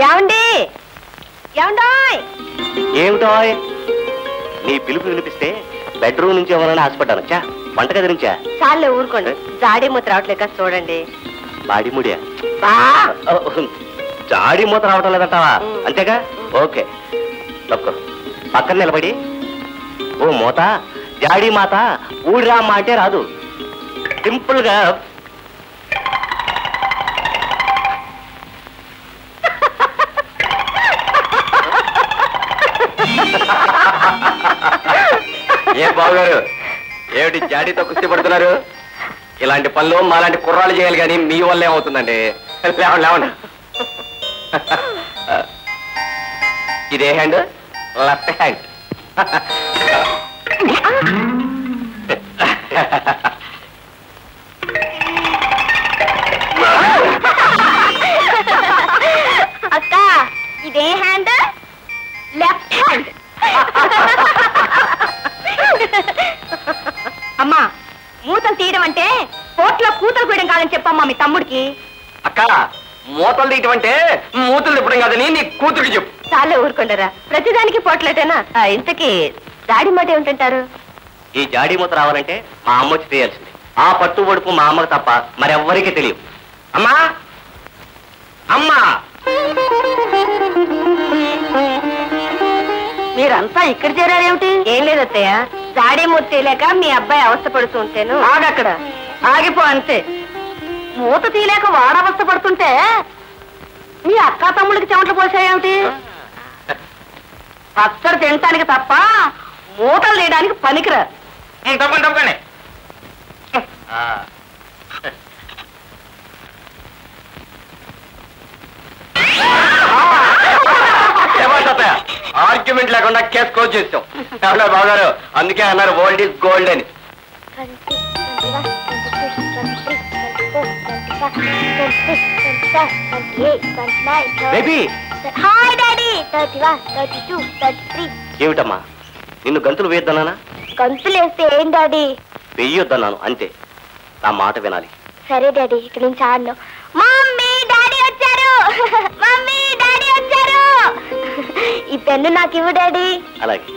ఏమండి ఏమండోయ్ ఏమిటో నీ పిలుపు వినిపిస్తే బెడ్రూమ్ నుంచి ఎవరైనా ఆశపడ్డాను చా వంటగది నుంచా చాలే ఊరుకోండి జాడీ మూత రావట్లేక చూడండి బాడిముడియా జాడి మూత రావటం లేదంటావా అంతేగా ఓకే తక్కువ పక్కన నిలబడి ఓ మూత జాడీ మాత ఊడిరామ్మ అంటే రాదు సింపుల్ గా ఏ బావగారు ఏమిటి జాడీతో కుస్తీ పడుతున్నారు ఇలాంటి పనులు మాలాంటి కుర్రాలు చేయాలి కానీ మీ వల్ల ఏమవుతుందండి లేవండి లేవండి ఇదే హ్యాండ్ లెఫ్ట్ హ్యాండ్ అక్క ఇదే హ్యాండ్ లెఫ్ట్ హ్యాండ్ అమ్మా మూతలు తీయడం అంటే కోట్లో కూతలు కూయడం కాదని చెప్పమ్మా మీ తమ్ముడికి. అక్క మూతలు తీయటం అంటే మూతలు తిప్పడం కాదని నీ కూతురికి చెప్పు. చాలే ఊరుకుంటారా ప్రతిదానికి పోట్లేటేనా. ఇంతకీ జాడి మాట ఏమిటంటారు? ఈ జాడీ మూత రావాలంటే మా అమ్మ వచ్చి తీయాల్సింది. ఆ పట్టు పొడుపు మా అమ్మకు తప్ప మరెవ్వరికీ తెలియదు. అమ్మా అమ్మా మీరంతా ఇక్కడ చేరారేమిటి? ఏం లేదత్తయ్య జాడీ మూత తీయలేక మీ అబ్బాయి అవస్థ పడుతూ ఉంటేను. ఆగక్కడ ఆగిపో అంతే. మూత తీయలేక వాడు అవస్థ పడుతుంటే మీ అక్క తమ్ముడికి చెమటలు పోసాయేమిటి? పచ్చడి తినటానికి తప్ప మూతలు తీయడానికి పనికిరా. తప్పండి తప్పండి. ఆర్గ్యుమెంట్ లేకుండా కేసు క్లోజ్ చేస్తాం. ఎవరో బాగారు అందుకే అన్నారు ఓల్డ్ ఈజ్ గోల్డ్ అని. ఏమిటమ్మా నిన్ను గంతులు వేయొద్దన్నానా? గంతులు వేస్తే ఏం డాడీ? వెయ్యొద్దన్నాను అంతే. నా మాట వినాలి. సరే డాడీ ఇక నుంచి ఆడను. మమ్మీ డాడీ వచ్చారు, మమ్మీ డాడీ వచ్చారు. ఈ పెన్ను నాకు ఇవ్వు డాడీ. అలాగే.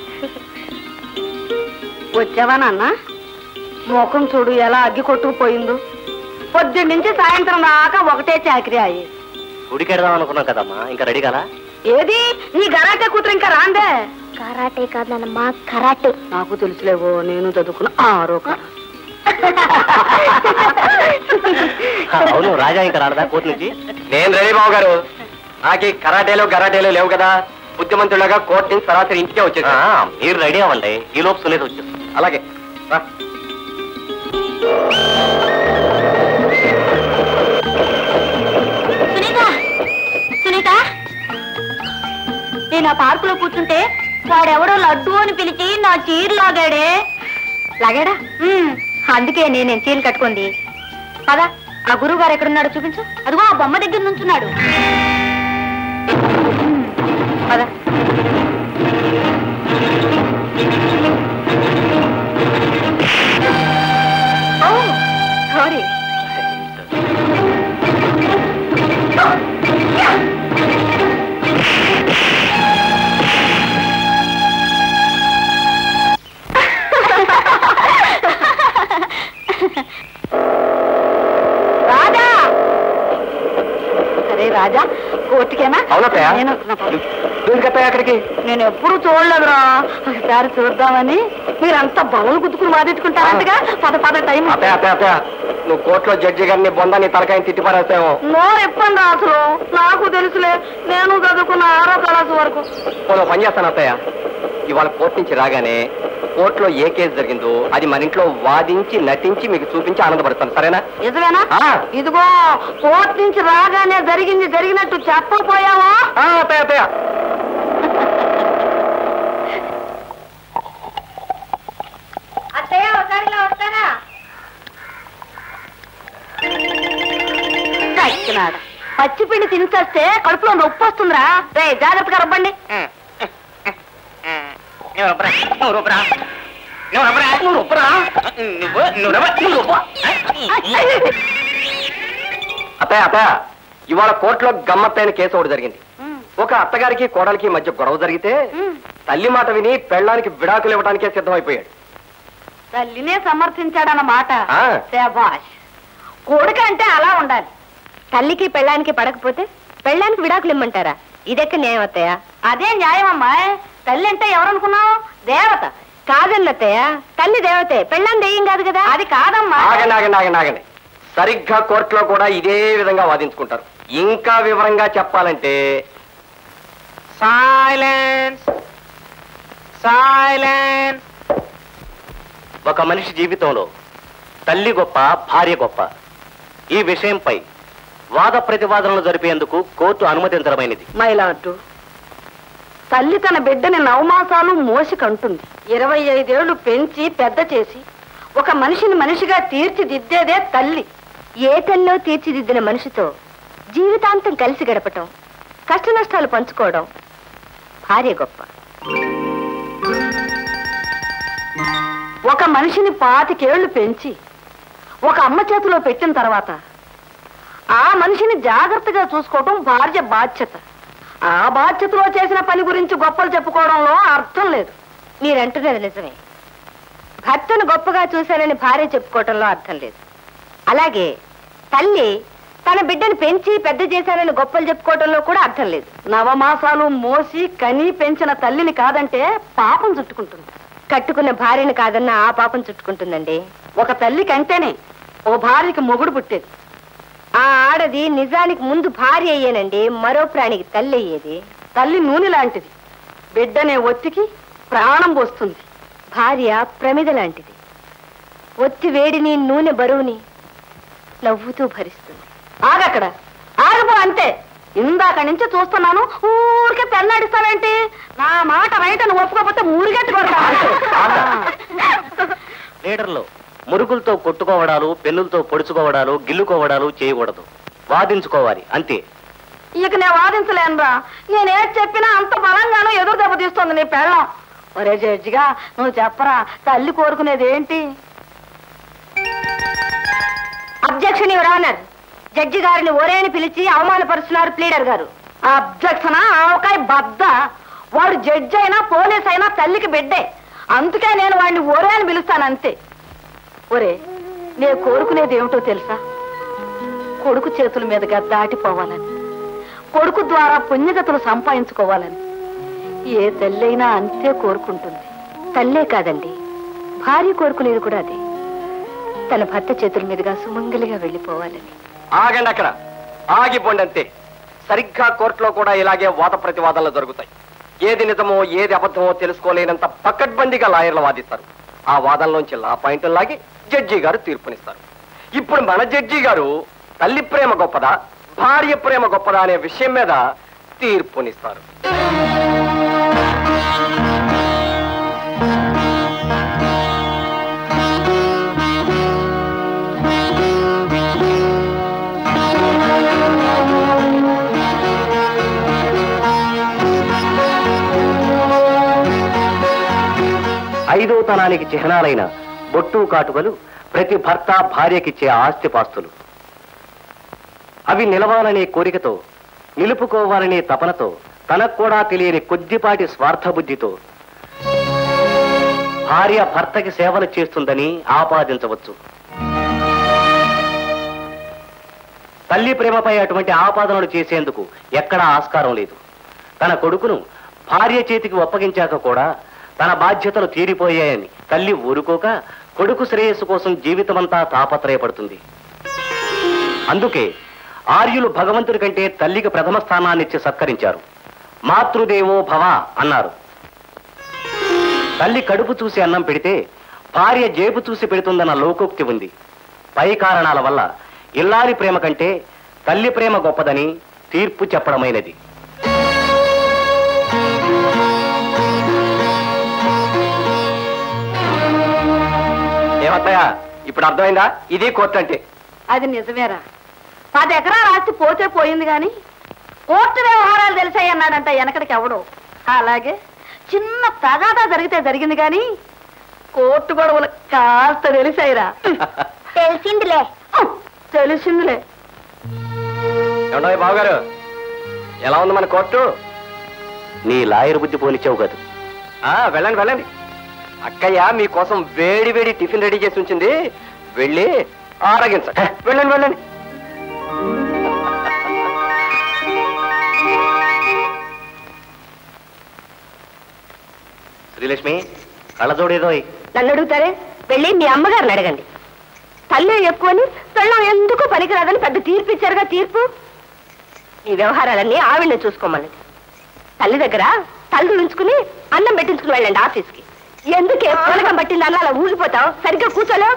వచ్చావా నాన్న? ముఖం చూడు ఎలా అగ్గి కొట్టుకుపోయిందో. పొద్దున్న నుంచి సాయంత్రం దాకా ఒకటే చాకరీ అయ్యి. గుడికెడదాం అనుకున్నాం కదమ్మా, ఇంకా రెడీ కదా? ఏది నీ గరాటే కూతురు ఇంకా రాందే? కరాటే కాదు నాన్నమ్మా కరాటే. నాకు తెలుసులేవో నేను చదువుకున్న ఆరో. అవును రాజా ఇంకా రాడదా కోర్టు నుంచి? నేను రెడీ బాబు గారు. నాకు కరాటేలు గరాటేలు లేవు కదా. బుద్ధిమంతుడుగా కోర్టు నుంచి సరాసరి ఇంటికే వచ్చేది. మీరు రెడీ అవ్వండి, ఈ లోపు సునీత వచ్చేది. అలాగే సునీత, సునీత నేను ఆ పార్కులో కూర్చుంటే వాడెవడో లడ్డు అని పిలిచి నా చీర లాగాడే. లాగాడా? అందుకే నేను చీరలు కట్టుకుంది. పదా ఆ గురువు గారు ఎక్కడున్నాడో చూపించు. అదిగో ఆ బొమ్మ దగ్గర నుంచున్నాడు. పదా. సారీ. రాజా సరే రాజా కోర్టుకేనా? అక్కడికి నేను ఎప్పుడు చూడలేదురా. ఒకసారి చూద్దామని. మీరంతా బలలు గుద్దుకుని వాదించుకుంటారంటగా. పద పద టైం. నువ్వు కోర్టులో జడ్జి గారిని బొందాన్ని తలకాయని తిట్టి పారేస్తావు. నోరు ఎప్పండి అసలు. నాకు తెలుసులే, నేను చదువుకున్న 6వ క్లాసు వరకు. పని చేస్తాను అత్తయ్య. ఇవాళ కోర్టు నుంచి రాగానే కోర్టులో ఏ కేసు జరిగిందో అది మన ఇంట్లో వాదించి నటించి మీకు చూపించి ఆనందపడతాను. సరేనా? నిజమేనా? ఇదిగో కోర్టు నుంచి రాగానే జరిగింది జరిగినట్టు చెప్పకపోయావా? అత్తయ్య అత్తయ్య అత్తయ్య ఒకసారిలో వస్తారా? పచ్చిపిండి తినిచేస్తే కడుపులో నొప్పి వస్తుందిరా. రే జాగ్రత్తగా రబ్బండి. అత్తయ్య అత్తయ్య ఇవాళ కోర్టులో గమ్మత్తైన కేసు ఒకటి జరిగింది. ఒక అత్తగారికి కోడలికి మధ్య గొడవ జరిగితే తల్లి మాట విని పెళ్ళానికి విడాకులు ఇవ్వడానికే సిద్ధమైపోయాడు. తల్లినే సమర్థించాడన్నమాట. ఆ. శభాష్. కొడుకు అంటే అలా ఉండాలి. తల్లికి పెళ్ళానికి పడకపోతే పెళ్ళానికి విడాకులు ఇమ్మంటారా? ఇదెక్క న్యాయం అత్తయ్య. అదే న్యాయం అమ్మాయి. తల్లి అంటే ఎవరనుకున్నావు? దేవత. కాదండి అత్తయ్య, తల్లి దేవతే, పెళ్ళాన్ని దెయ్యం కాదు కదా. అది కాదమ్మా. ఆగండి. సరిగ్గా కోర్టులో కూడా ఇదే విధంగా వాదించుకుంటారు. ఇంకా వివరంగా చెప్పాలంటే సైలెన్స్. ఒక మనిషి జీవితంలో తల్లి గొప్ప, భార్య గొప్ప. ఈ విషయంపై వాద ప్రతివాదనలు జరిపేందుకు కోర్టు అనుమతించడమైనది. మైలార్డు, తల్లి తన బిడ్డని 9 మాసాలు మోసి కంటుంది. 25 ఏళ్లు పెంచి పెద్ద చేసి ఒక మనిషిని మనిషిగా తీర్చిదిద్దేదే తల్లి. ఏ తల్లో తీర్చిదిద్దిన మనిషితో జీవితాంతం కలిసి గడపటం, కష్ట నష్టాలు పంచుకోవడం భార్య గొప్ప. ఒక మనిషిని 25 ఏళ్లు పెంచి ఒక అమ్మ చేతిలో పెట్టిన తర్వాత ఆ మనిషిని జాగ్రత్తగా చూసుకోవటం భార్య బాధ్యత. ఆ బాధ్యతలో చేసిన పని గురించి గొప్పలు చెప్పుకోవడంలో అర్థం లేదు. మీరంటున్నది నిజమే. భర్తను గొప్పగా చూశానని భార్య చెప్పుకోవటంలో అర్థం లేదు. అలాగే తల్లి తన బిడ్డను పెంచి పెద్ద చేశానని గొప్పలు చెప్పుకోవటంలో కూడా అర్థం లేదు. 9 మాసాలు మోసి కని పెంచిన తల్లిని కాదంటే పాపం చుట్టుకుంటుంది. కట్టుకున్న భార్యని కాదన్నా ఆ పాపం చుట్టుకుంటుందండి. ఒక తల్లి కంటేనే ఓ భార్యకి మొగుడు పుట్టేది. ఆ ఆడది నిజానికి ముందు భార్య అయ్యేనండి, మరో ప్రాణికి తల్లి అయ్యేది. తల్లి నూనె లాంటిది, బిడ్డనే ఒత్తికి ప్రాణం పోస్తుంది. భార్య ప్రమిద లాంటిది, ఒత్తి వేడిని నూనె బరువుని నవ్వుతూ భరిస్తుంది. ఆగక్కడ, ఆగబో అంతే. ఇందాక నుంచి చూస్తున్నాను, ఊరికే పెళ్ళాడిస్తావేంటి? నా మాట రైట్ అని ఒప్పుకోకపోతే మురిగెట్టు కొడతా. లీడర్లో మురుగులతో కొట్టుకోవడాలు, పెన్నులతో పొడుచుకోవడాలు, గిల్లుకోవడాలు చేయకూడదు. వాదించుకోవాలి అంతే. ఇక నేను వాదించలేనురా. నేనేది చెప్పినా అంత బలంగానూ ఎదురు దెబ్బ తీస్తుంది నీ పెళ్ళం. ఒరే జడ్జిగా నువ్వు చెప్పరా, తల్లి కోరుకునేది ఏంటి? Objection your honour. జడ్జి గారిని ఒరేని పిలిచి అవమానపరుస్తున్నారు ప్లీడర్ గారు. అబ్జెక్షన్ ఆవకాయ బద్ద. వాడు జడ్జి అయినా పోలీస్ అయినా తల్లికి బిడ్డే. అందుకే నేను వాడిని ఒరే అని పిలుస్తాను అంతే. ఒరే, నేను కోరుకునేది ఏమిటో తెలుసా? కొడుకు చేతుల మీదుగా దాటిపోవాలని, కొడుకు ద్వారా పుణ్యగతులు సంపాదించుకోవాలని ఏ తల్లైనా అంతే కోరుకుంటుంది. తల్లే కాదండి, భార్య కోరుకునేది కూడా అదే. తన భర్త చేతుల మీదుగా సుమంగలిగా వెళ్ళిపోవాలని. ఆగండి అక్కడ, ఆగిపోండి అంతే. సరిగ్గా కోర్టులో కూడా ఇలాగే వాద ప్రతివాదనలు జరుగుతాయి. ఏది నిజమో ఏది అబద్ధమో తెలుసుకోలేనంత పకడ్బందీగా లాయర్లు వాదిస్తారు. ఆ వాదనలోంచి లా పాయింట్లు లాగి జడ్జి గారు తీర్పునిస్తారు. ఇప్పుడు మన జడ్జి గారు తల్లి ప్రేమ గొప్పదా, భార్య ప్రేమ గొప్పదా అనే విషయం మీద తీర్పునిస్తారు. ఐదో తనానికి చిహ్నాలైన బొట్టు కాటుకలు ప్రతి భర్త భార్యకిచ్చే ఆస్తిపాస్తులు. అవి నిలవాలనే కోరికతో, నిలుపుకోవాలనే తపనతో, తనకు కూడా తెలియని కొద్దిపాటి స్వార్థబుద్ధితో భార్య భర్తకి సేవలు చేస్తుందని ఆపాదించవచ్చు. తల్లి ప్రేమపై అటువంటి ఆపాదనలు చేసేందుకు ఎక్కడా ఆస్కారం లేదు. తన కొడుకును భార్య చేతికి అప్పగించాక కూడా తన బాధ్యతలు తీరిపోయాయని తల్లి ఊరుకోక కొడుకు శ్రేయస్సు కోసం జీవితమంతా తాపత్రయపడుతుంది. అందుకే ఆర్యులు భగవంతుడి కంటే తల్లికి ప్రథమ స్థానాన్నిచ్చి సత్కరించారు. మాతృదేవో భవ అన్నారు. తల్లి కడుపు చూసి అన్నం పెడితే భార్య జేబు చూసి పెడుతుందన్న లోకోక్తి ఉంది. పై కారణాల వల్ల ఇల్లాలి ప్రేమ కంటే తల్లి ప్రేమ గొప్పదని తీర్పు చెప్పడమైనది. ఏమత్తయ్యా, ఇప్పుడు అర్థమైందా? ఇది కోర్టు అంటే. అది నిజమేరా. 10 ఎకరాల ఆస్తి పోతే పోయింది గాని కోర్టు వ్యవహారాలు తెలిసాయి అన్నాడంట వెనకడికి ఎవడు. అలాగే చిన్న తగాదా జరిగితే జరిగింది గాని కోర్టు గొడవలు కాస్త తెలిసాయిరా. తెలిసిందిలే. ఏమంటాయి బావగారు, ఎలా ఉంది మన కోర్టు? నీ లాయర్ బుద్ధి పోనిచ్చావు కదా. వెళ్ళండి వెళ్ళండి. అక్కయ్య మీకోసం వేడి వేడి టిఫిన్ రెడీ చేసి ఉంచింది, వెళ్ళి ఆరగించండి. వెళ్ళండి వెళ్ళండి. శ్రీలక్ష్మి, కళ్ళజోడేదో. నన్ను అడుగుతారే, వెళ్ళి మీ అమ్మగారిని అడగండి. తల్లి ఎక్కువని పెళ్ళం ఎందుకు పనికిరాదని పెద్ద తీర్పు ఇచ్చారుగా. తీర్పు ఈ వ్యవహారాలన్నీ ఆవిడని చూసుకోమన్నది. తల్లి దగ్గర తల్లి ఉంచుకుని అన్నం పెట్టించుకుని వెళ్ళండి ఆఫీస్కి. ఎందుకే పొలకం పట్టింది అన్న అలా ఊగిపోతావు? సరిగ్గా కూర్చోలేవు.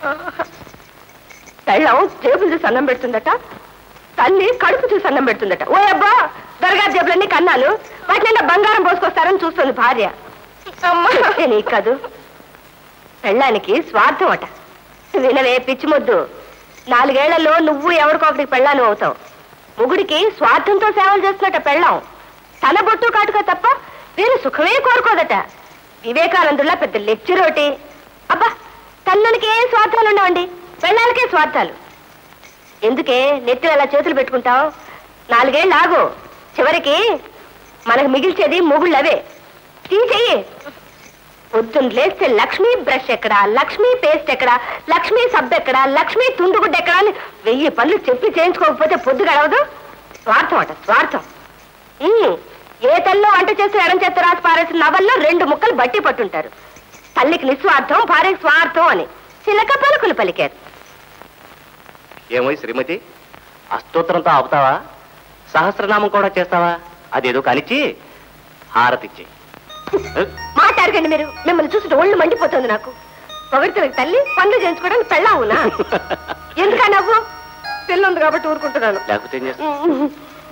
పెళ్ళం జేబులు చూసి అన్నం పెడుతుందట, తల్లి కడుపు చూసి అన్నం పెడుతుందట. ఓ అబ్బా, దొరగా జేబులన్నీ కన్నాలు, వాటిని బంగారం పోసుకొస్తారని చూస్తుంది భార్య. నీకు కాదు, పెళ్ళానికి స్వార్థం అట. వినవే పిచ్చి మొద్దు, 4 ఏళ్లలో నువ్వు ఎవరికొకటికి పెళ్ళాను అవుతావు. ముగుడికి స్వార్థంతో సేవలు చేస్తున్నట్ట పెళ్ళాం. తన బొట్టు కాటుక తప్ప వీరు సుఖమే కోరుకోదట. వివేకానందుల్లా పెద్ద లెక్చరోటి. అబ్బా, తల్లులకి ఏ స్వార్థాలు ఉండవండి, పెళ్ళాలకే స్వార్థాలు. ఎందుకే నెత్తిన అలా చేతులు పెట్టుకుంటావు? 4 ఏళ్ళు ఆగు, చివరికి మనకు మిగిల్చేది మొగుళ్ళవే. చెయ్యి. పొద్దున్న లేస్తే లక్ష్మీ బ్రష్ ఎక్కడా, లక్ష్మీ పేస్ట్ ఎక్కడా, లక్ష్మీ సబ్బు ఎక్కడా, లక్ష్మీ తుండుగుడ్డ ఎక్కడా అని 1000 పనులు చెప్పి చేయించుకోకపోతే పొద్దు గడవదు. స్వార్థం అట, స్వార్థం. ఏ తల్లో వంట చేసి ఎడం చేత రాసి పారేసిన నవల్లో 2 ముక్కలు బట్టి పట్టుంటారు. తల్లికి నిస్వార్థం, భార్యకి స్వార్థం అని చిలక పలుకులు పలికారు. ఏమో శ్రీమతి, అష్టోత్తరంతో ఆపుతావా? సహస్రనామం కూడా చేస్తావా? అదేదో కానిచ్చి హారతిచ్చి. మాట్లాడకండి మీరు, మిమ్మల్ని చూసి ఒళ్ళు మండిపోతుంది నాకు. పొగడితే తల్లి పనులు చేయించుకోవడానికి పెళ్ళావునా? ఎందుకా నవ్వు? పిల్లుంది కాబట్టి ఊరుకుంటున్నాను. లేకపోతే ఏం చేస్తావు?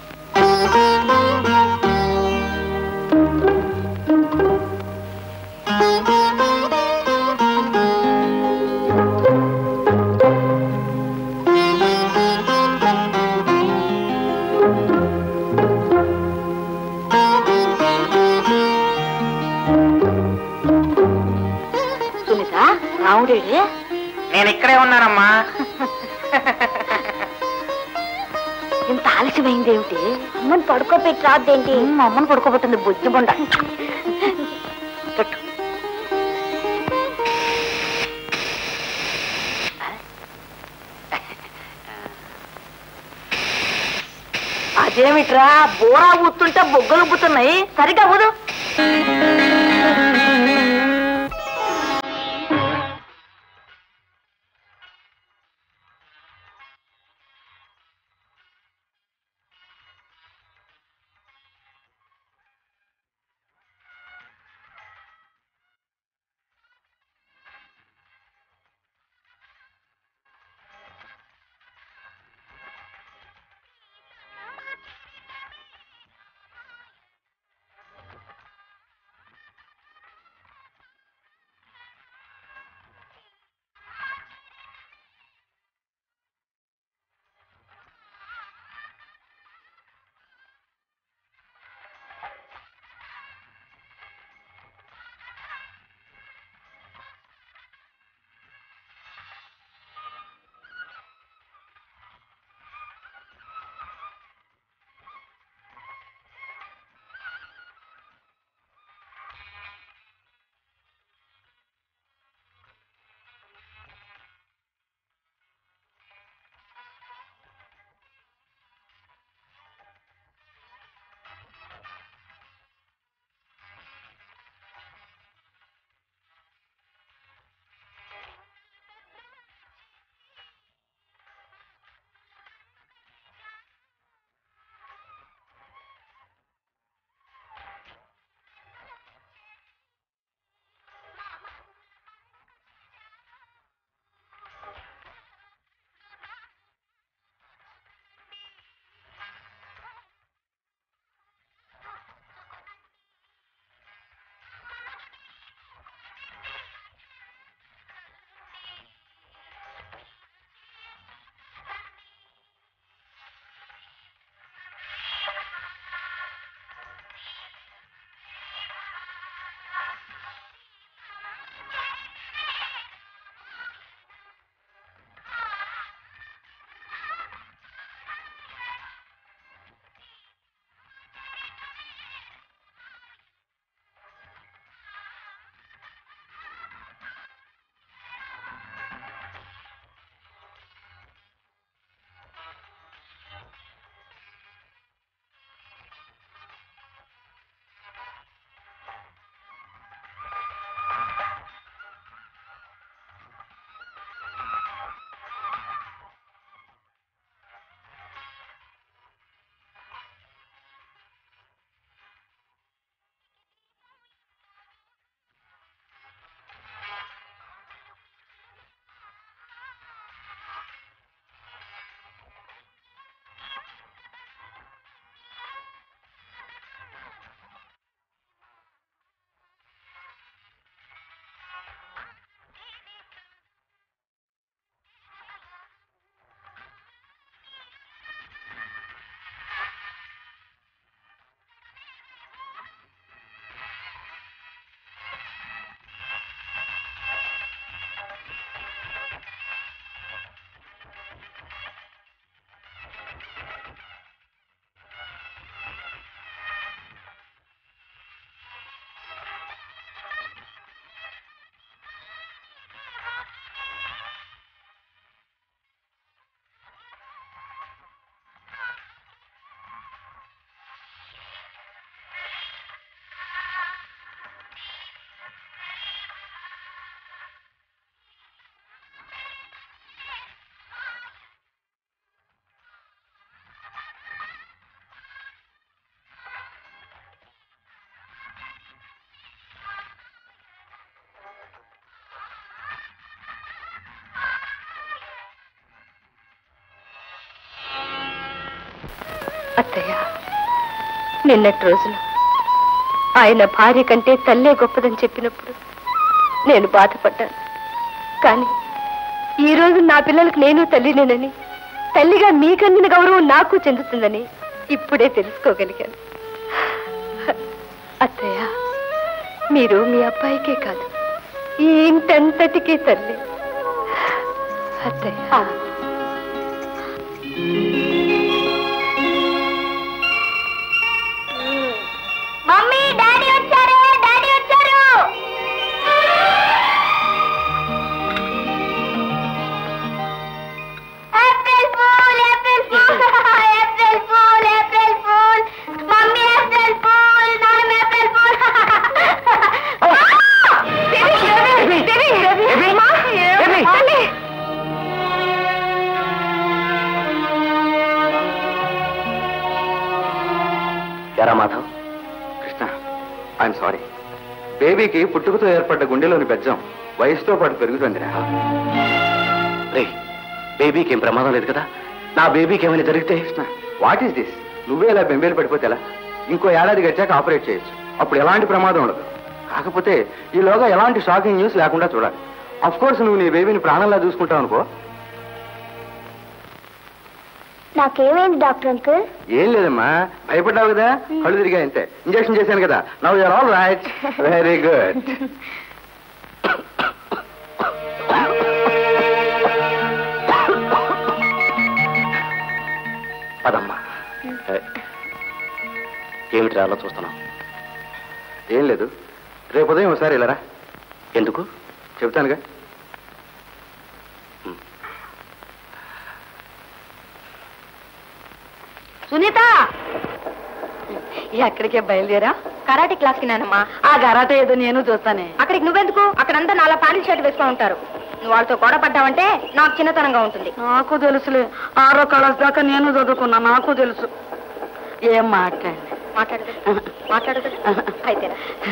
రావుడే, నేను ఇక్కడే ఉన్నానమ్మా. ఇంత ఆలస్యమైంది ఏమిటి? అమ్మని పడుకోబెట్టి రాదేంటి? అమ్మని పడుకోబెట్టింది బుజ్జి బొండ. అదేమిట్రా, బోరా ఊతుంటే బొగ్గలు ఉబ్బుతున్నాయి, సరిగ్గా ఊదు. అత్తయ్య, నిన్నటి రోజున ఆయన భార్య కంటే తల్లే గొప్పదని చెప్పినప్పుడు నేను బాధపడ్డాను. కానీ ఈ రోజు నా పిల్లలకు నేను తల్లినేనని, తల్లిగా మీకందిన గౌరవం నాకు చెందుతుందని ఇప్పుడే తెలుసుకోగలిగాను. అత్తయ్య, మీరు మీ అబ్బాయికే కాదు, ఈ ఇంటంతటికీ తల్లి. అత్తయ్య, మమ్మీ, డాడీ వచ్చారు, డాడీ వచ్చారు. April fool, April fool, April fool, April fool. Mummy, April fool, నాన్న ఏప్రిల్ ఫూల్. ఎరా మాధవ్? Krishna, I'm sorry. బేబీకి పుట్టుకతో ఏర్పడ్డ గుండెలోని బెజ్జం వయసుతో పాటు పెరుగుతుందిరా. రే, బేబీకి ఏం ప్రమాదం లేదు కదా? నా బేబీకి ఏమైనా జరిగితే? Krishna, what is this? నువ్వే ఇలా బెంబేలు పడిపోతే ఎలా? ఇంకో ఏడాది గడిచాక ఆపరేట్ చేయొచ్చు, అప్పుడు ఎలాంటి ప్రమాదం ఉండదు. కాకపోతే ఈలోగా ఎలాంటి షాకింగ్ న్యూస్ లేకుండా చూడాలి. అఫ్ కోర్స్ నువ్వు నీ బేబీని ప్రాణంలా చూసుకుంటావు అనుకో. నాకేమైంది డాక్టర్ అంకుల్? ఏం లేదమ్మా, భయపడ్డావు కదా, కళ్ళు తిరిగా అంతే. ఇంజక్షన్ చేశాను కదా, now you're all right. Very good. పదమ్మా. ఏమిటి అలా చూస్తున్నావు? ఏం లేదు, రేపు ఉదయం ఒకసారి వెళ్ళరా. ఎందుకు? చెప్తానుగా. సునీత, ఎక్కడికే బయలుదేరా? కరాటే క్లాస్కి నానమ్మా. ఆ కరాటే ఏదో నేను చూస్తానే. అక్కడికి నువ్వెందుకు? అక్కడంతా నాలా ప్యాంటు షర్ట్ వేసుకొని ఉంటారు. నువ్వు వాళ్ళతో గొడవ పడ్డావంటే నాకు చిన్నతనంగా ఉంటుంది. నాకు తెలుసులే, 6వ క్లాస్ దాకా నేను చదువుకున్నా, నాకు తెలుసు. ఏం మాట్లాడదు అయితే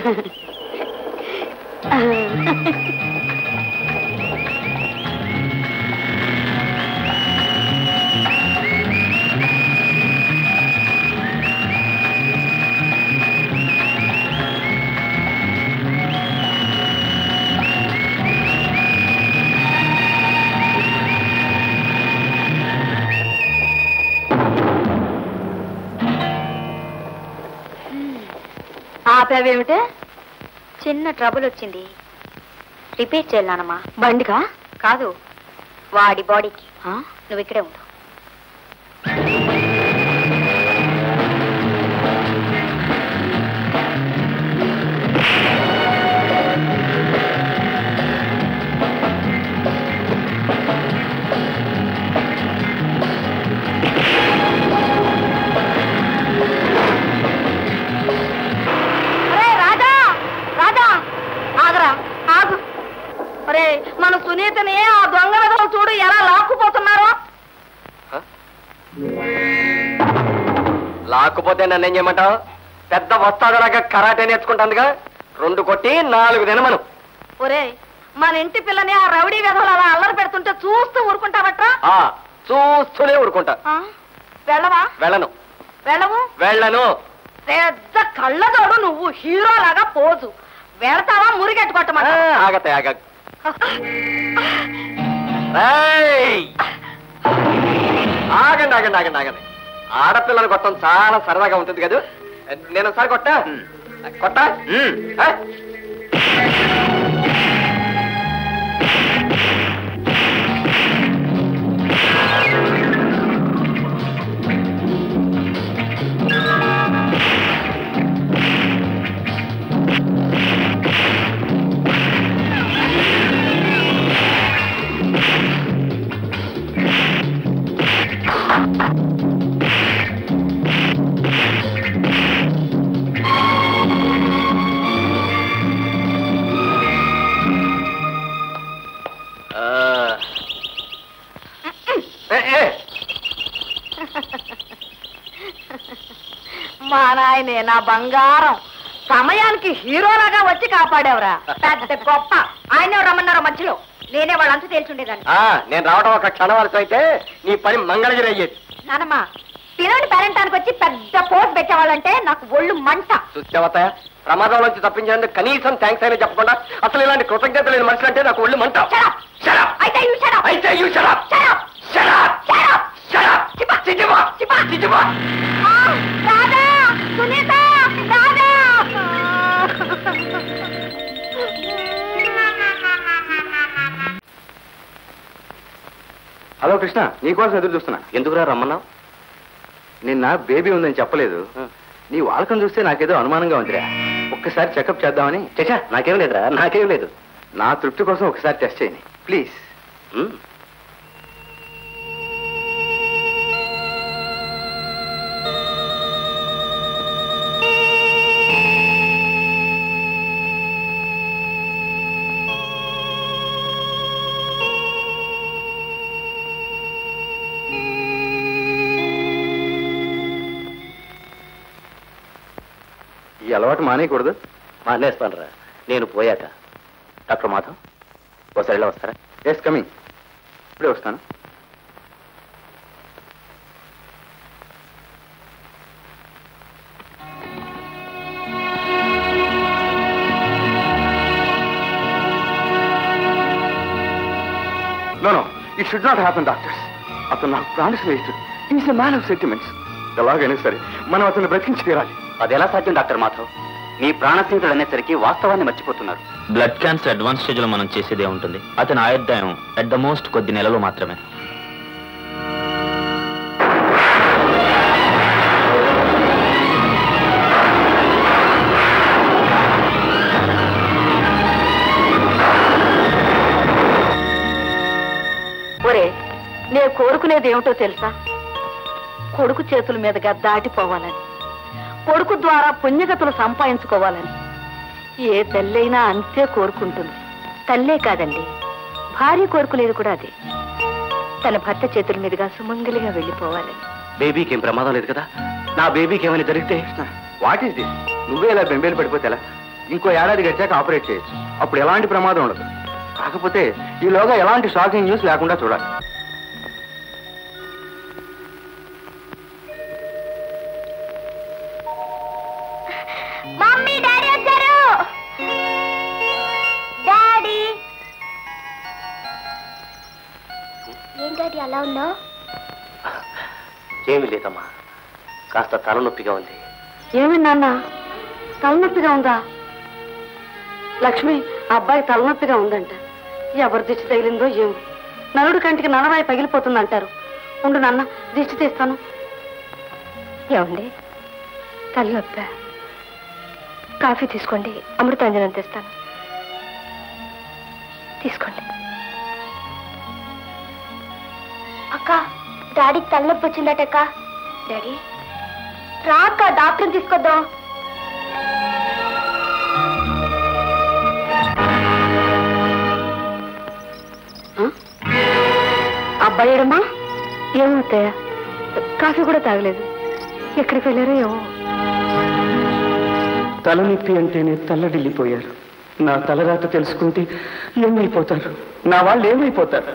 ఆపేవేమిటే? చిన్న ట్రబుల్ వచ్చింది, రిపేర్ చేయాలనమ్మా. బండిగా కాదు, వాడి బాడీకి. నువ్వు ఇక్కడే ఉండు. మన సునీతని ఆ దొంగ విధులు చూడు ఎలా లాక్కుపోతున్నారో. లాక్కుపోతే నన్నేం చేయమంటావు? పెద్ద వస్తాదలాగా కరాటే నేర్చుకుంటాందిగా, 2 కొట్టి 4 తినమను. ఒరే, మన ఇంటి పిల్లని ఆ రౌడీ విధులు అలా అల్లరి పెడుతుంటే చూస్తూ ఊరుకుంటావట్రా? చూస్తూనే ఊరుకుంటా. వెళ్ళవా? వెళ్ళను. వెళ్ళవు? వెళ్ళను. పెద్ద కళ్ళతోడు నువ్వు హీరోలాగా పోజు. వెళతావా? మురిగెట్టుకోవటమాట. ఆగతే ఆగ. ఆగండి ఆగండి ఆగండి ఆగండి. ఆడపిల్లని కొట్టడం చాలా సరదాగా ఉంటుంది కదా. నేను ఒకసారి కొట్టా కొట్టా. మా నాయనే, నా బంగారం, సమయానికి హీరోలాగా వచ్చి కాపాడేవరా. పెద్ద గొప్ప. ఆయన రమ్మన్నారో మధ్యలో, నేనే వాళ్ళంతా తేల్చుండేదాన్ని. నేను రావడం ఒక క్షణం వరకు అయితే నీ పని మంగళగిరి అయ్యేది. నానమ్మా, పిల్లల్ని పేరెంటానికి వచ్చి పెద్ద పోస్ట్ పెట్టేవాళ్ళంటే నాకు ఒళ్ళు మంట. చూసావత్తయ్య, ప్రమాదం నుంచి తప్పించేందుకు కనీసం థ్యాంక్స్ అయినా చెప్పకుండా అసలు ఇలాంటి కృతజ్ఞత లేని మనుషులు అంటే నాకు ఒళ్ళు మంట. హలో కృష్ణ, నీకోసం ఎదురు చూస్తున్నా. ఎందుకురా రమ్మన్నావు? నిన్న బేబీ ఉందని చెప్పలేదు. నీ వాలకం చూస్తే నాకేదో అనుమానంగా ఉందిరా. ఒక్కసారి చెకప్ చేద్దామని. చచ్చా, నాకేం లేదురా, నాకేం లేదు. నా తృప్తి కోసం ఒకసారి టెస్ట్ చేయని ప్లీజ్. ఈ అలవాటు మానేయకూడదు. మానేస్తాను రా, నేను పోయాక. డాక్టర్ మాధవ్, ఒకసారి ఇలా వస్తారా? Yes, coming. ఇప్పుడే వస్తాను. No, it should not happen doctors. అతను నాకు ప్రాణ స్నేహితుడు. Is a man of sentiments. ఎలాగైనా సరే మనం అతను బ్రతికించి తీరాలి. అది ఎలా సాధ్యం డాక్టర్ మాధవ్? మీ ప్రాణ స్నేహితుడు అనేసరికి వాస్తవాన్ని మర్చిపోతున్నారు. బ్లడ్ క్యాన్సర్ అడ్వాన్స్ స్టేజ్ లో మనం చేసేదే ఉంటుంది. అతని ఆయుర్దాయం అట్ ద మోస్ట్ కొద్ది నెలలో మాత్రమే. ఒరే, నేను కోరుకునేది ఏమిటో తెలుసా? కొడుకు చేతుల మీదుగా దాటిపోవాలని, కొడుకు ద్వారా పుణ్యగతులు సంపాదించుకోవాలని ఏ తల్లైనా అంతే కోరుకుంటుంది. తల్లే కాదండి, భార్య కోరుకునేది కూడా అదే. తన భర్త చేతుల మీదుగా సుమంగలిగా వెళ్ళిపోవాలని. బేబీకి ఏం ప్రమాదం లేదు కదా? నా బేబీకి ఏమైనా జరిగితే? What is this? నువ్వే ఇలా బెంబేలు పడిపోతే ఎలా? ఇంకో ఏడాది గడిచాక ఆపరేట్ చేయొచ్చు. అప్పుడు ఎలాంటి ప్రమాదం ఉండదు. కాకపోతే ఈలోగా ఎలాంటి షాకింగ్ న్యూస్ లేకుండా చూడాలి. మమ్మీ, డాడీ వచ్చారు. డాడీ, ఏం డాడీ అలా ఉన్నావు? ఏమీ లేదమ్మా, కాస్త తలనొప్పిగా ఉంది. ఏమి నాన్న, తలనొప్పిగా ఉందా? లక్ష్మి, అబ్బాయి తలనొప్పిగా ఉందంట. ఎవరి దిష్టి తగిలిందో ఏమో. నలుడు కంటికి నలవాయి పగిలిపోతుందంటారు. ఉండు నాన్న, దిష్టి తీస్తాను. ఏమండి, తలనొప్ప? కాఫీ తీసుకోండి, అమృతాంజనం తెస్తాను. తీసుకోండి. అక్క, డాడీకి తలనొప్పి వచ్చిందటక్క. డాడీ రా అక్క, డాక్టర్ని తీసుకొద్దాం. అబ్బాయిడమ్మా, ఏమవుతాయా? కాఫీ కూడా తాగలేదు. ఎక్కడికి వెళ్ళారో ఏమో. తలనొప్పి అంటేనే తల్లడిల్లిపోయారు. నా తలరాత తెలుసుకుంటే ఏమైపోతారు? నా వాళ్ళు ఏమైపోతారు?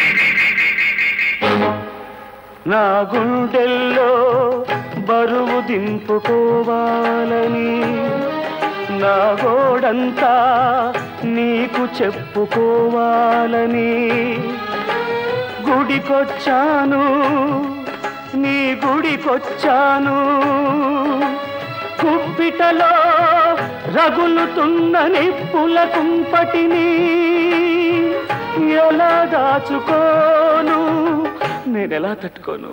నా గుండెల్లో బరువు దింపుకోవాలని, నా గోడంతా నీకు చెప్పుకోవాలని గుడికొచ్చాను, నీ గుడికొచ్చాను. కుప్పిటలో రగులుతున్న నిప్పుల కుంపటిని ఎలా దాచుకోను, నేనెలా తట్టుకోను?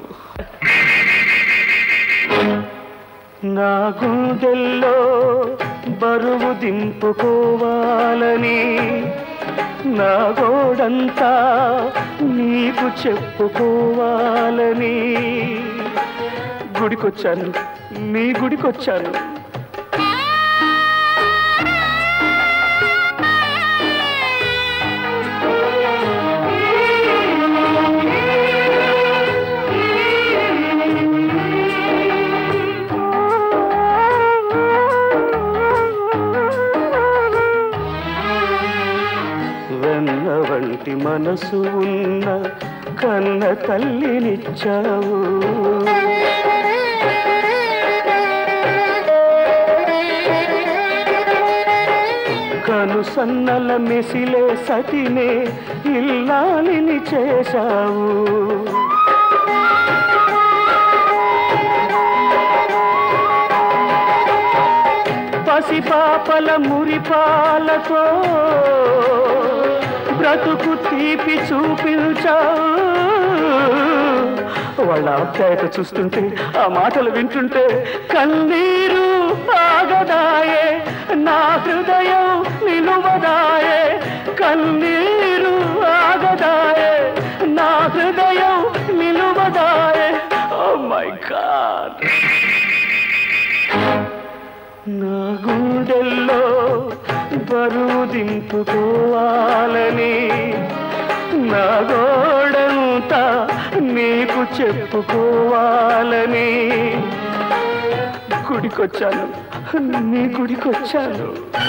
నా గుండెల్లో బరువు దింపుకోవాలని, నా గోడంతా నీకు చెప్పుకోవాలని గుడికొచ్చాను, నీ గుడికొచ్చాను. వెన్న వంటి మనసు ఉన్న కన్న తల్లినిచ్చావు. సన్నల మెసిలే సతినే ఇల్లాలిని చేశావు. పసిపాపల మురిపాలతో బ్రతుకు తీపి చూపించావు. వాళ్ళ ఆప్యాయత చూస్తుంటే, ఆ మాటలు వింటుంటే కన్నీరు ఆగదాయే, నా హృదయం నిలువదాయే. కన్నీరు ఆగదాయే, నా హృదయం నిలువదాయే. ఓ మై గాడ్, నా గుండెల్లో బరువు దింపుకోవాలని, నా గోడంతా నీకు చెప్పుకోవాలని గుడికొచ్చాను, నీ గుడికొచ్చాను.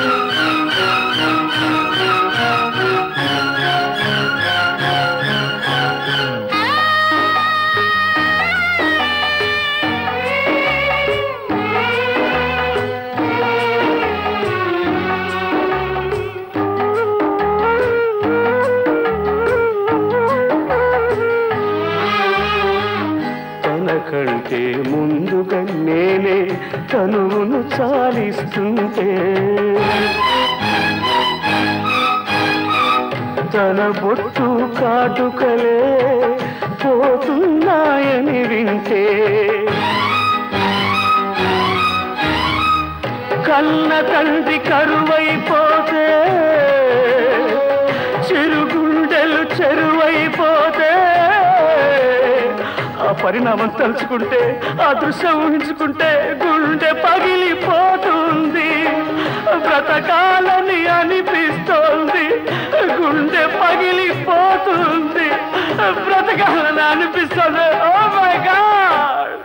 కంటే ముందుగా నేనే తనువును చాలిస్తుంటే, తన బొట్టు కాటుకలే పోతున్నాయని వింటే, కన్న తండ్రి కరువైపోతే, చిరుగుండెలు చెరువైపోతే, ఆ పరిణామం తలుచుకుంటే, ఆ దృశ్యం ఊహించుకుంటే గుండె పగిలిపోతుంది. బ్రతకాలని అనిపిస్తోంది, గుండె పగిలిపోతుంది. బ్రతకాలని అనిపిస్తుంది. Oh my god.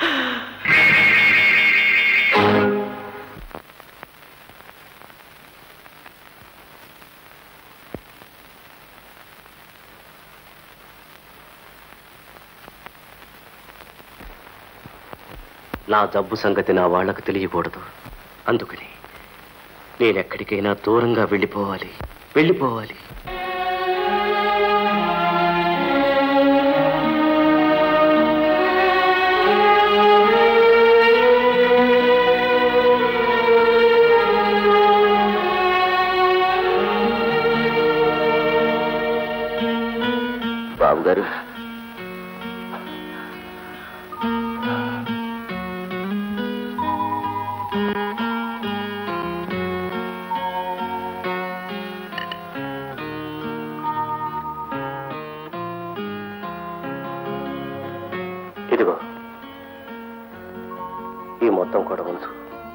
నా జబ్బు సంగతి నా వాళ్లకు తెలియకూడదు. అందుకని నేనెక్కడికైనా దూరంగా వెళ్ళిపోవాలి. బాబు గారు, ఇదిగో ఈ మొత్తం కూడా ఉంచు.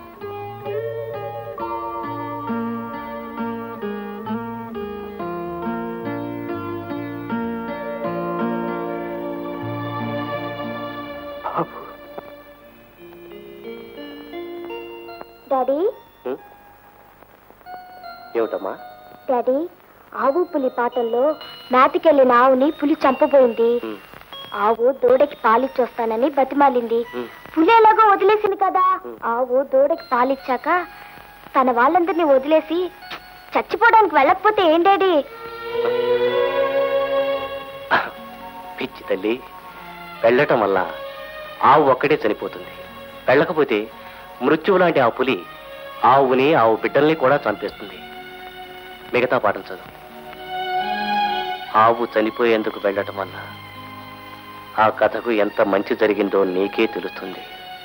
డాడీ, ఏమిటమ్మా? డాడీ, ఆవు పులి పాటల్లో మేతకెళ్ళిన ఆవుని పులి చంపబోయింది. ఆవు దూడకి పాలిచ్చొస్తానని బతిమాలింది. పులి ఎలాగో వదిలేసింది కదా. ఆవు దూడకి పాలిచ్చాక తన వాళ్ళందరినీ వదిలేసి చచ్చిపోవడానికి వెళ్ళకపోతే ఏం డాడీ? పిచ్చి తల్లి, వెళ్ళటం వల్ల ఆవు ఒక్కడే చనిపోతుంది. వెళ్ళకపోతే మృత్యువు లాంటి ఆ పులి ఆవుని, ఆవు బిడ్డల్ని కూడా చంపేస్తుంది. మిగతా పాఠం చదువు. ఆవు చనిపోయేందుకు వెళ్ళటం వల్ల ఆ కథకు ఎంత మంచి జరిగిందో నీకే తెలుస్తుంది.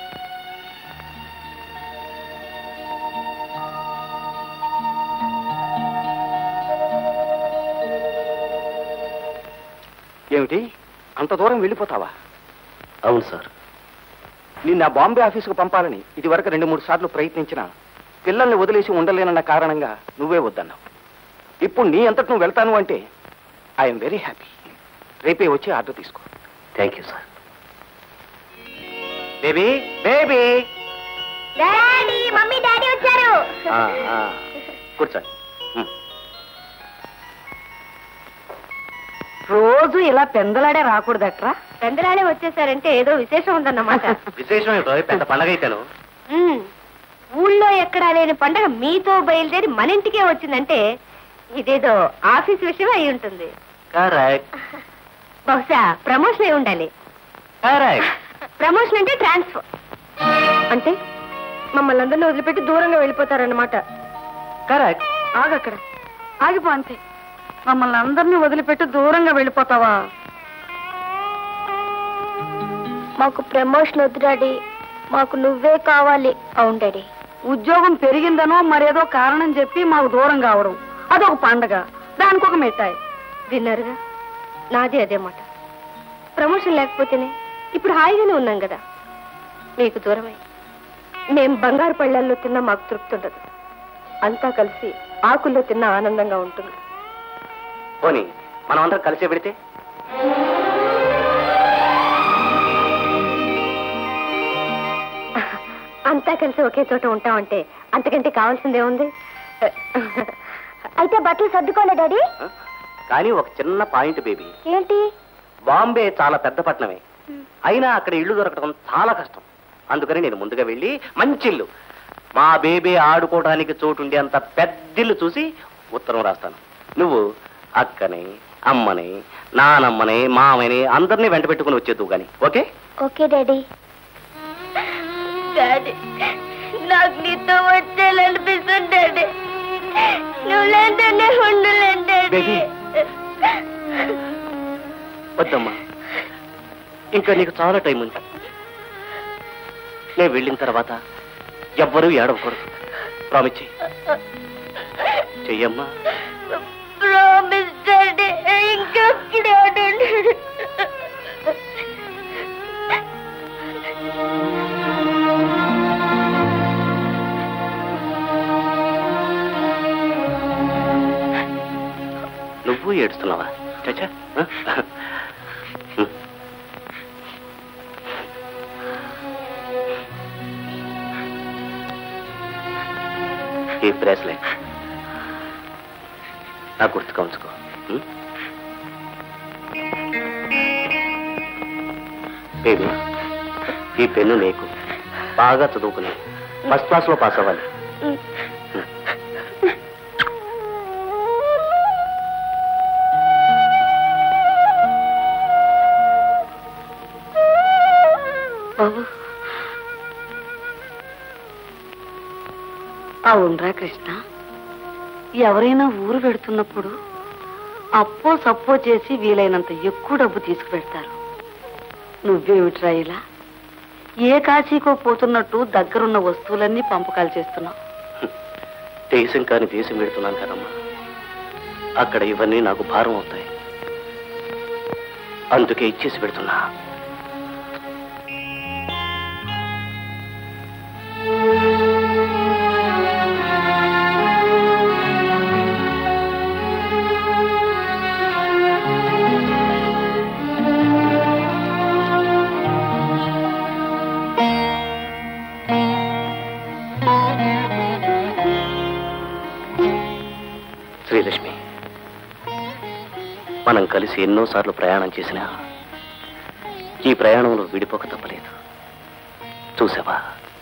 ఏమిటి, అంత దూరం వెళ్ళిపోతావా? అవును సార్. నిన్న బాంబే ఆఫీసుకు పంపాలని ఇదివరకు 2-3 సార్లు ప్రయత్నించినా పిల్లల్ని వదిలేసి ఉండలేనన్న కారణంగా నువ్వే వద్దన్నావు. ఇప్పుడు నీ అంతటి నువ్వు వెళ్తాను అంటే ఐఎమ్ వెరీ హ్యాపీ. రేపే వచ్చి ఆర్డర్ తీసుకో. Thank you sir. Baby, baby. Daddy, mummy daddy వచ్చారు. కూర్చోండి. రోజు ఇలా పెందలాడే రాకూడదట్రా. పెందలాడే వచ్చేసారంటే ఏదో విశేషం ఉందన్నమాట. విశేషం ఏమిటో? పెద్ద పండగ అయితేను. ఊళ్ళో ఎక్కడా లేని పండగ మీతో బయలుదేరి మన ఇంటికే వచ్చిందంటే ఇదేదో ఆఫీస్ విషయం అయి ఉంటుంది. కరెక్ట్. బహుశా ప్రమోషన్ అయి ఉండాలి. కరెక్ట్. ప్రమోషన్ అంటే ట్రాన్స్ఫర్. అంటే మమ్మల్ని అందరినీ వదిలిపెట్టి దూరంగా వెళ్ళిపోతారన్నమాట. కరెక్ట్. ఆగక్కడ, ఆగిపో అంతే. మమ్మల్ని అందరినీ వదిలిపెట్టి దూరంగా వెళ్ళిపోతావా? మాకు ప్రమోషన్ వద్దు డాడీ, మాకు నువ్వే కావాలి. అవును డాడీ. ఉద్యోగం పెరిగిందనో మరేదో కారణం చెప్పి మాకు దూరం కావడం అదొక పండగ, దానికి ఒక మిఠాయి. విన్నారుగా, నాది అదే మాట. ప్రమోషన్ లేకపోతేనే ఇప్పుడు హాయిగానే ఉన్నాం కదా. మీకు దూరమై మేం బంగారు పళ్ళల్లో తిన్నా మాకు తృప్తి ఉండదు. అంతా కలిసి ఆకుల్లో తిన్నా ఆనందంగా ఉంటుంది. పోనీ మనం అందరం కలిసే పెడితే? అంతా కలిసి ఒకే చోట ఉంటామంటే అంతకంటే కావాల్సిందే ఉంది. అయితే బట్టలు సర్దుకోలే డాడీ? కానీ ఒక చిన్న పాయింట్ బేబీ. ఏంటి? బాంబే చాలా పెద్ద పట్టణమే, అయినా అక్కడ ఇల్లు దొరకడం చాలా కష్టం. అందుకని నేను ముందుగా వెళ్ళి మంచి ఇల్లు, మా బేబీ ఆడుకోవడానికి చోటుండే అంత పెద్దిల్లు చూసి ఉత్తరం రాస్తాను. నువ్వు అక్కని, అమ్మని, నానమ్మని, మామని అందరినీ వెంట పెట్టుకుని వచ్చేద్దు గాని. ఓకే? Okay daddy. డాడీ, నాకు నీతో వచ్చేయాలనిపిస్తుంది డాడీ. నువ్వు లేదంటే ఉండలేను డాడీ. వద్దమ్మా, ఇంకా నీకు చాలా టైం ఉంది. నేను వెళ్ళిన తర్వాత ఎవ్వరూ ఏడవకూడదు. ప్రామిస్ చెయ్యమ్మా. Promise daddy. ఇంకెప్పుడు ఆడండి. నువ్వు ఏడుస్తున్నావా? చచ్చా, ఈ బ్రేస్లెట్ నా గుర్తుగా ఉంచుకో. బేబీ, ఈ పెన్ను నీకు. బాగా చదువుకుని ఫస్ట్ క్లాస్ లో పాస్ అవ్వాలి. బాబు, అవునరా కృష్ణ, ఎవరైనా ఊరు పెడుతున్నప్పుడు అప్పో సప్పో చేసి వీలైనంత ఎక్కువ డబ్బు తీసుకుపెడతారు. నువ్వేమిట్రా ఇలా ఏ కాశీకో పోతున్నట్టు దగ్గరున్న వస్తువులన్నీ పంపకాలు చేస్తున్నావు? దేశం కాని దేశం పెడుతున్నాను కదమ్మా, అక్కడ ఇవన్నీ నాకు భారం అవుతాయి. అందుకే ఇచ్చేసి పెడుతున్నా. శ్రీలక్ష్మి, మనం కలిసి ఎన్నోసార్లు ప్రయాణం చేసినా ఈ ప్రయాణంలో విడిపోక తప్పలేదు. చూసావా,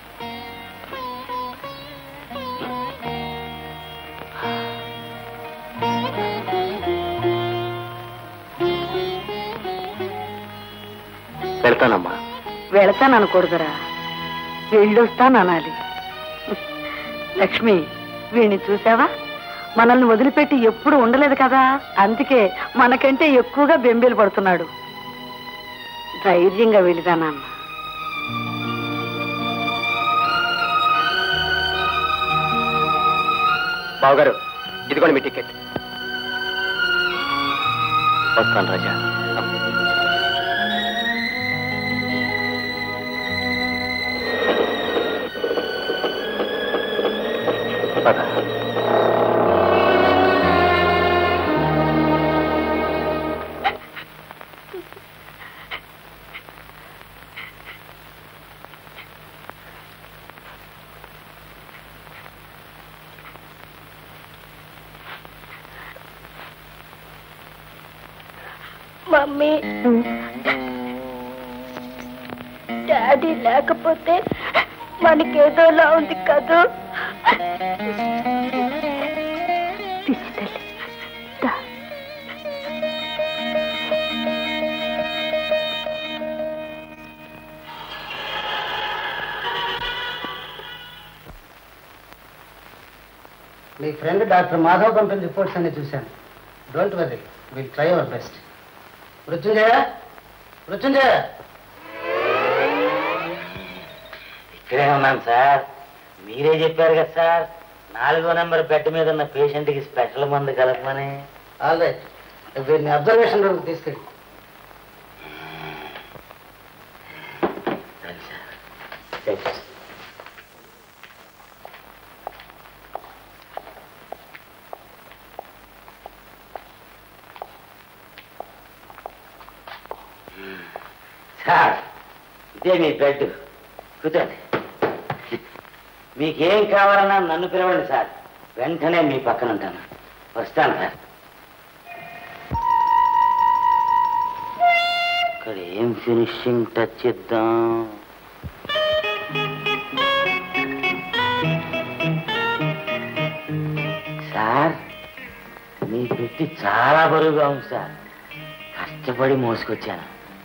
వెళ్తానమ్మా. వెళతాననకూడదురా, వెళ్ళొస్తాననాలి. లక్ష్మి, వీణ్ణి చూసావా? మనల్ని వదిలిపెట్టి ఎప్పుడు ఉండలేదు కదా, అందుకే మనకంటే ఎక్కువగా బెంబేలు పడుతున్నాడు. ధైర్యంగా వెళ్ళిదానన్న. బావగారు, ఇదిగోండి మీ టికెట్. వస్తాను రాజా. పద. మమ్మీ, డాడీ లేకపోతే మనకేదోలా ఉంది కదూ. మీ ఫ్రెండ్ డాక్టర్ మాధవ్ పంపిన రిపోర్ట్స్ అన్ని చూశాను. Don't worry, will try our best. Mrityunjaya, Mrityunjaya. ఇక్కడే ఉన్నాను సార్. మీరే చెప్పారు కదా సార్ 4వ నెంబర్ బెడ్ మీద ఉన్న పేషెంట్కి స్పెషల్ మందు కలపమని. ఆల్ రైట్, వీరిని అబ్జర్వేషన్ రూమ్ తీసుకెళ్ళి. సార్ ఇదే మీ బెడ్, కూర్చోండి. మీకేం కావాలన్నా నన్ను పిలవండి సార్, వెంటనే మీ పక్కన ఉంటాను. వస్తాను సార్. ఇక్కడ ఏం ఫినిషింగ్ టచ్ ఇద్దాం. సార్ మీ పెట్టి చాలా బరువుగా ఉంది సార్, కష్టపడి మోసుకొచ్చాను.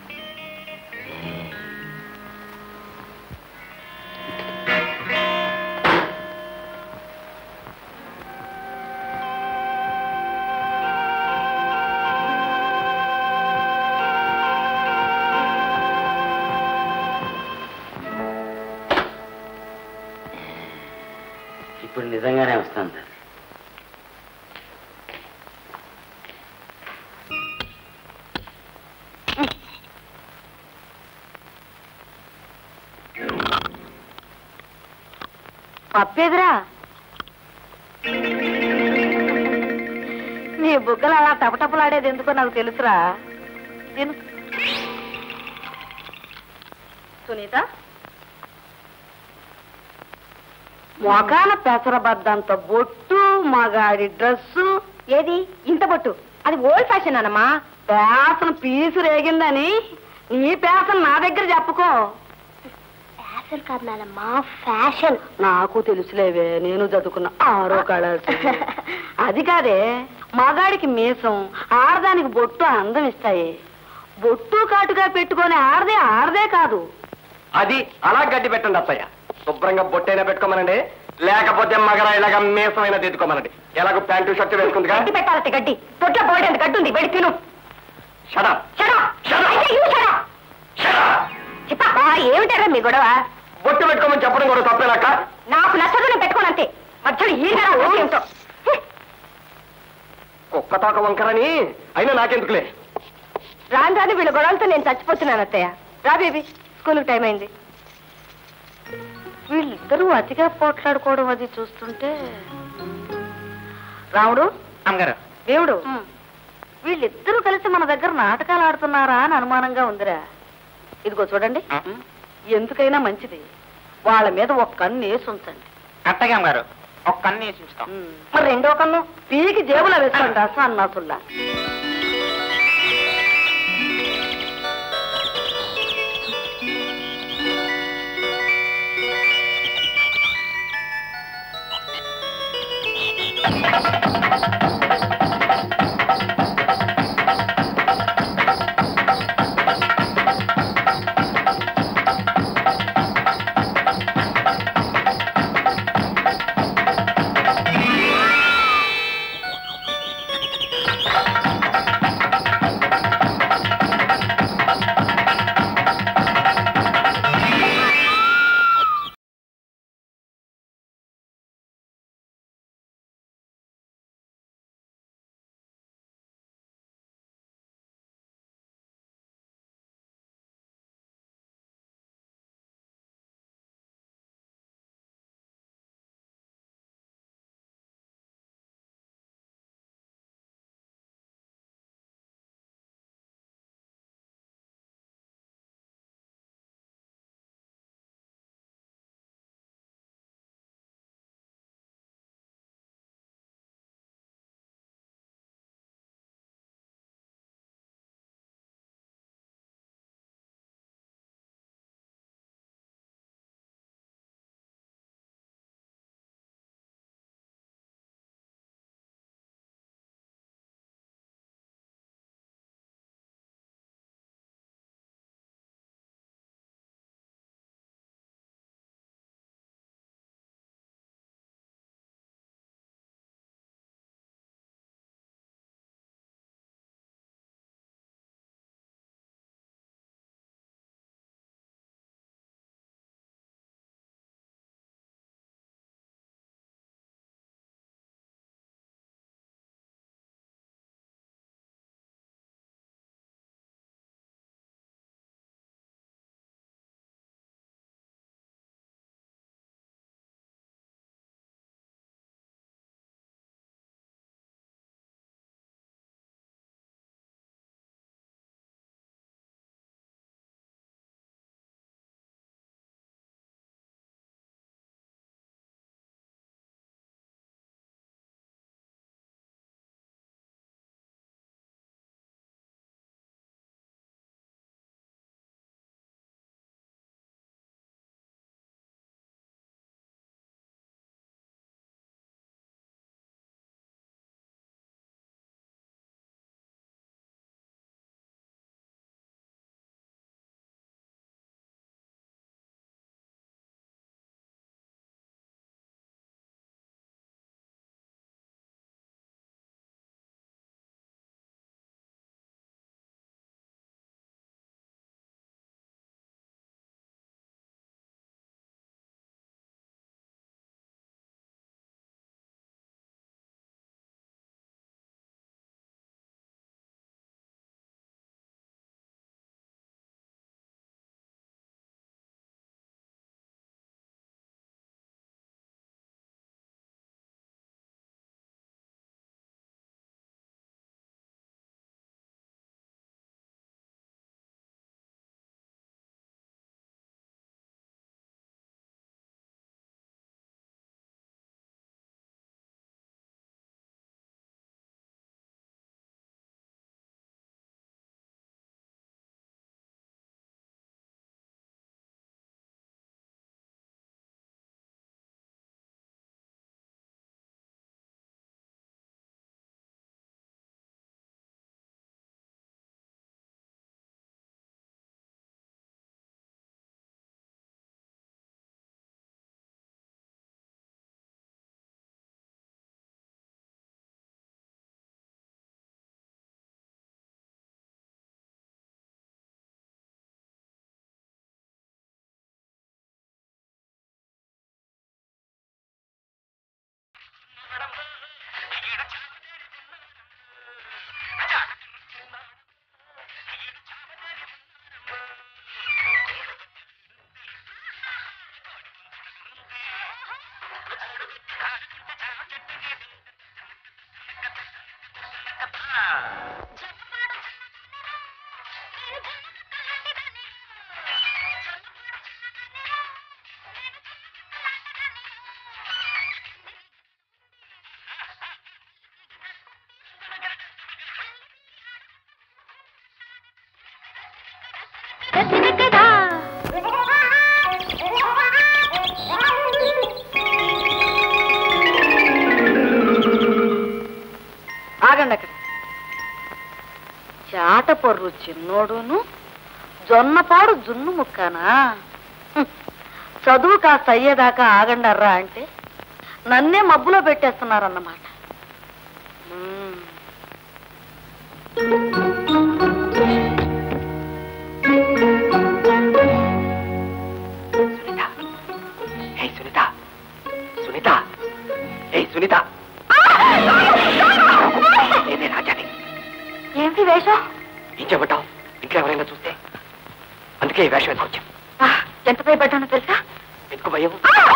ఇప్పుడు నిజంగానే వస్తాను సార్. పప్పేదిరా, నీ బుగ్గలు అలా టపటపలాడేది ఎందుకో నాకు తెలుసురా. సునీత, మొఖాన పెసరబద్దంత బొట్టు, మగాడి డ్రెస్సు. ఏది ఇంత బొట్టు? అది ఓల్డ్ ఫ్యాషన్ అన్నమా. పేసన్ పీసు రేగిందని నీ పేసన్ నా దగ్గర చెప్పుకో. ఫ్యాషన్ కాదు నానమ్మా, ఫ్యాషన్. నాకు తెలుసులేవే, నేను చదువుకున్న 6వ కళాస్. అది కాదే, మగాడికి మీసం, ఆడదానికి బొట్టు అందం ఇస్తాయి. బొట్టు కాటుగా పెట్టుకొని ఆడదే కాదు. అది అలా గడ్డి పెట్టండి అత్తయ్య. శుభ్రంగా బొట్టైనా పెట్టుకోమనండి, లేకపోతే మగర ఇలాగ మీసమైనా తెచ్చుకోమనండి. ఎలాగో ప్యాంటు షర్ట్ వేసుకుందిగా. గడ్డి పెట్టాలంటే గడ్డి, తొట్ల పోయేంత గడ్డి ఉంది, వెళ్ళి తిను. ఏమిటారా మీ గొడవ? బొట్టు పెట్టుకోమని చెప్పడం కూడా తప్పేనాక? నాకు నచ్చదు, నేను పెట్టుకోనంతే. మధ్యలో ఈ ఏమిటో కుక్క తోక వంకరని. అయినా నాకెందుకులే. రాను రాను వీళ్ళ గొడవలతో నేను చచ్చిపోతున్నాను అత్తయ్య. రా బేబీ, స్కూల్కి టైం అయింది. వీళ్ళిద్దరూ అతిగా పోట్లాడుకోవడం అది చూస్తుంటే, రాముడు అమ్మగారు, దేవుడు, వీళ్ళిద్దరూ కలిసి మన దగ్గర నాటకాలు ఆడుతున్నారా అని అనుమానంగా ఉందిరా. ఇదిగో చూడండి, ఎందుకైనా మంచిది వాళ్ళ మీద ఒక కన్ను వేసి ఉంచండి. అత్తగా అమ్మగారు, ఒక కన్ను వేసి ఉంచుతాం. మరి రెండో కన్ను పీకి జేబులో వేసుకోండి అన్నాసుల్లా. పొర్రు చిన్నోడును జొన్నపాడు జున్ను ముక్కానా చదువు కాస్త అయ్యేదాకా ఆగండర్రా అంటే నన్నే మబ్బులో పెట్టేస్తున్నారన్నమాట. సునీత నేనే రాజాని. ఏమిటి వేషం? ఏం చెప్పటావు? ఇంట్లో ఎవరైనా చూస్తే అందుకే ఈ వేషం ఎత్తుకొచ్చాం. ఎంత భయపడ్డానో తెలుసా? ఎందుకు భయం?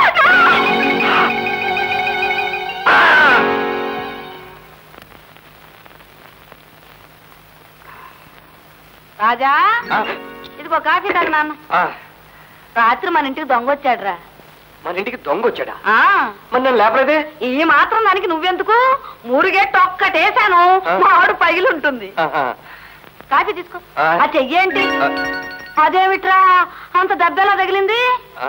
రాజా ఇదిగో కాఫీ తాగు నాన్న. రాత్రి మన ఇంటికి దొంగ వచ్చాడురా. మన ఇంటికి దొంగ వచ్చాడా? మరి నన్ను లేపలేదే. ఈ మాత్రం దానికి నువ్వెందుకు? 3 గేట్లు ఒక్కటేసాను మాడు పగిలి ఉంటుంది. కాఫీ తీసుకో. ఆ చెయ్యేంటి? అదేమిట్రా అంత దెబ్బలా తగిలింది?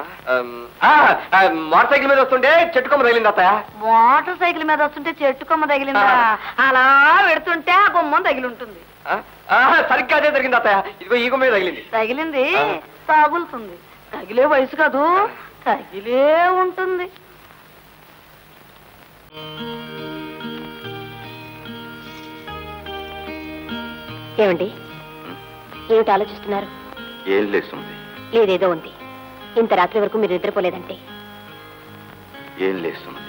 మోటార్ సైకిల్ మీద వస్తుంటే చెట్టు కొమ్మ తగిలింది అత్తయ్య. మోటార్ సైకిల్ మీద వస్తుంటే చెట్టు కొమ్మ తగిలిందా? అలా పెడుతుంటే ఆ కొమ్మ తగిలి ఉంటుంది. సరిగ్గా అదే జరిగింది అత్తయ్య. ఇదిగో ఈ కొమ్మ మీద తగిలింది. తగిలింది తగులుతుంది. తగిలే వయసు కాదు, తగిలే ఉంటుంది. ఏమండి ఏమిటి ఆలోచిస్తున్నారు? ఏం లేస్తుంది. లేదేదో ఉంది. ఇంత రాత్రి వరకు మీరు నిద్రపోలేదంటే? ఏం లేస్తుంది.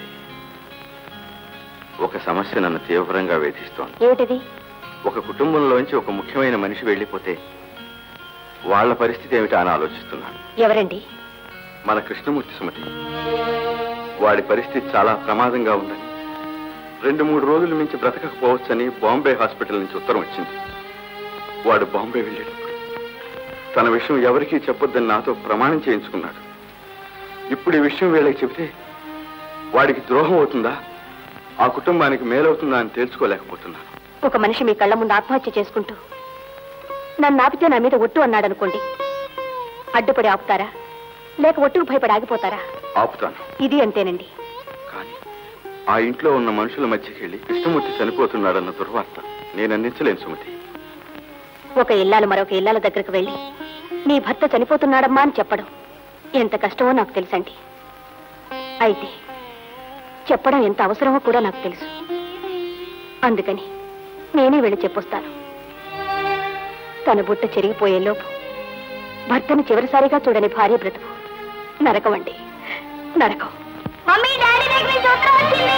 ఒక సమస్య నన్ను తీవ్రంగా వేధిస్తోంది. ఏమిటిది? ఒక కుటుంబంలోంచి ఒక ముఖ్యమైన మనిషి వెళ్ళిపోతే వాళ్ళ పరిస్థితి ఏమిటా అని ఆలోచిస్తున్నాను. ఎవరండి? మన కృష్ణమూర్తి సుమతి. వాడి పరిస్థితి చాలా ప్రమాదంగా ఉందని, 2-3 రోజుల నుంచి బ్రతకకపోవచ్చని బాంబే హాస్పిటల్ నుంచి ఉత్తరం వచ్చింది. వాడు బాంబే వెళ్ళేటప్పుడు తన విషయం ఎవరికీ చెప్పొద్దని నాతో ప్రమాణం చేయించుకున్నాడు. ఇప్పుడు ఈ విషయం వీళ్ళకి చెబితే వాడికి ద్రోహం అవుతుందా, ఆ కుటుంబానికి మేలవుతుందా అని తేల్చుకోలేకపోతున్నాను. ఒక మనిషి మీ కళ్ళ ముందు ఆత్మహత్య చేసుకుంటూ నన్ను ఆపితే నా మీద ఒట్టు అన్నాడనుకోండి, అడ్డుపడి ఆపుతారా లేక ఒట్టుకు భయపడి ఆగిపోతారా? ఆపుతాను. ఇది అంతేనండి. కానీ ఆ ఇంట్లో ఉన్న మనుషుల మధ్యకి వెళ్ళి కృష్ణమూర్తి చనిపోతున్నాడన్న దుర్వార్త నేను అందించలేను సుమతి. ఒక ఇల్లాలు మరొక ఇల్లాల దగ్గరకు వెళ్ళి నీ భర్త చనిపోతున్నాడమ్మా అని చెప్పడం ఎంత కష్టమో నాకు తెలుసండి. అయితే చెప్పడం ఎంత అవసరమో కూడా నాకు తెలుసు. అందుకని నేనే వెళ్ళి చెప్పొస్తాను. తన బుట్ట చెరిగిపోయేలోపు భర్తను చివరిసారిగా చూడని భార్య బ్రతుకు నరకం అండి, నరకం. మమ్మీ, డాడీ దగ్గర నుంచి ఉత్తరం వచ్చింది.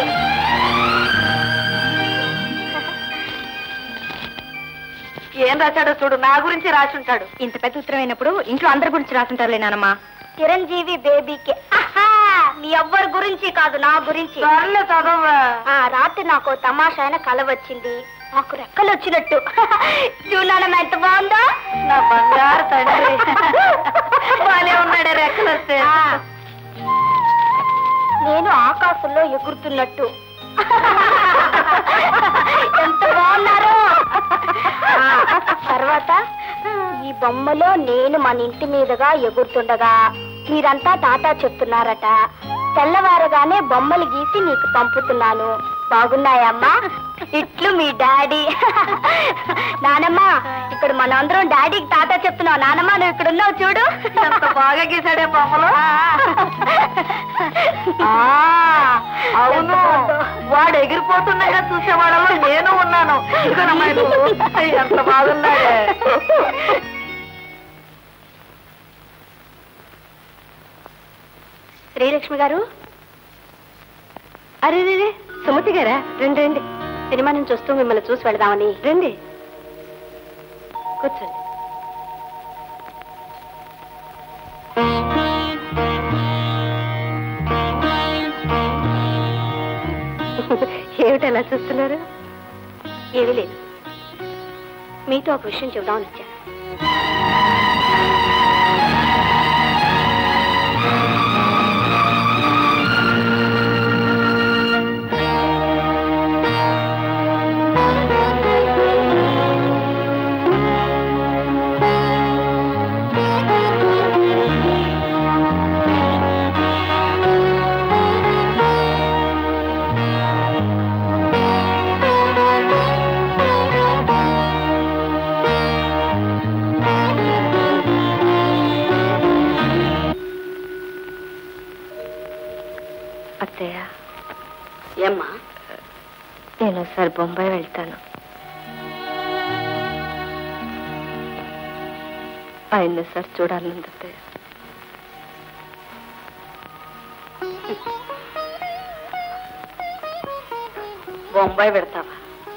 ఏం రాశాడో చూడు. నా గురించి రాసుంటాడు. ఇంత పెద్ద ఉత్తరం అయినప్పుడు ఇంట్లో అందరి గురించి రాసుంటారులే నానమ్మా. చిరంజీవి బేబీకి. మీ ఎవ్వరి గురించి కాదు, నా గురించి. రాత్రి నాకు తమాషా అయిన కల వచ్చింది. నాకు రెక్కలు వచ్చినట్టు. చూడాలమ్మా ఎంత బాగుందో. నా బంగారు తండ్రి బానే ఉన్నాడే రెక్కలు వస్తే. నేను ఆకాశంలో ఎగురుతున్నట్టు. ఎంత బాగున్నారు. తర్వాత ఈ బొమ్మలో నేను మన ఇంటి మీదుగా ఎగురుతుండగా మీరంతా టాటా చెప్తున్నారట. తెల్లవారగానే బొమ్మలు గీసి నీకు పంపుతున్నాను. బాగున్నాయమ్మా? ఇట్లు మీ డాడీ. నానమ్మ, ఇక్కడ మనందరం డాడీకి టాటా చెప్తున్నావు. నానమ్మ, నువ్వు ఇక్కడ ఉన్నావు చూడు. ఎంత బాగా గీసాడే బొమ్మలు. అవును, వాడు ఎగిరిపోతున్నాగా చూసేవాడలో నేను ఉన్నాను. ఎంత బాగున్నాడే. శ్రీలక్ష్మి గారు. అరే రే, సుమతి గారా? రండి రండి. సినిమా నుంచి వస్తూ మిమ్మల్ని చూసి వెళదామని. రండి, కూర్చోండి. ఏమిటి అలా చూస్తున్నారు? ఏమీ లేదు, మీతో ఒక విషయం చెబుదామని వచ్చాను. అత్తయ్య, ఏమ్మా? నేను ఒకసారి బొంబాయి వెళ్తాను. ఆయన్ని సార్ చూడాలంది అత్తయ్య. బొంబాయి పెడతావా?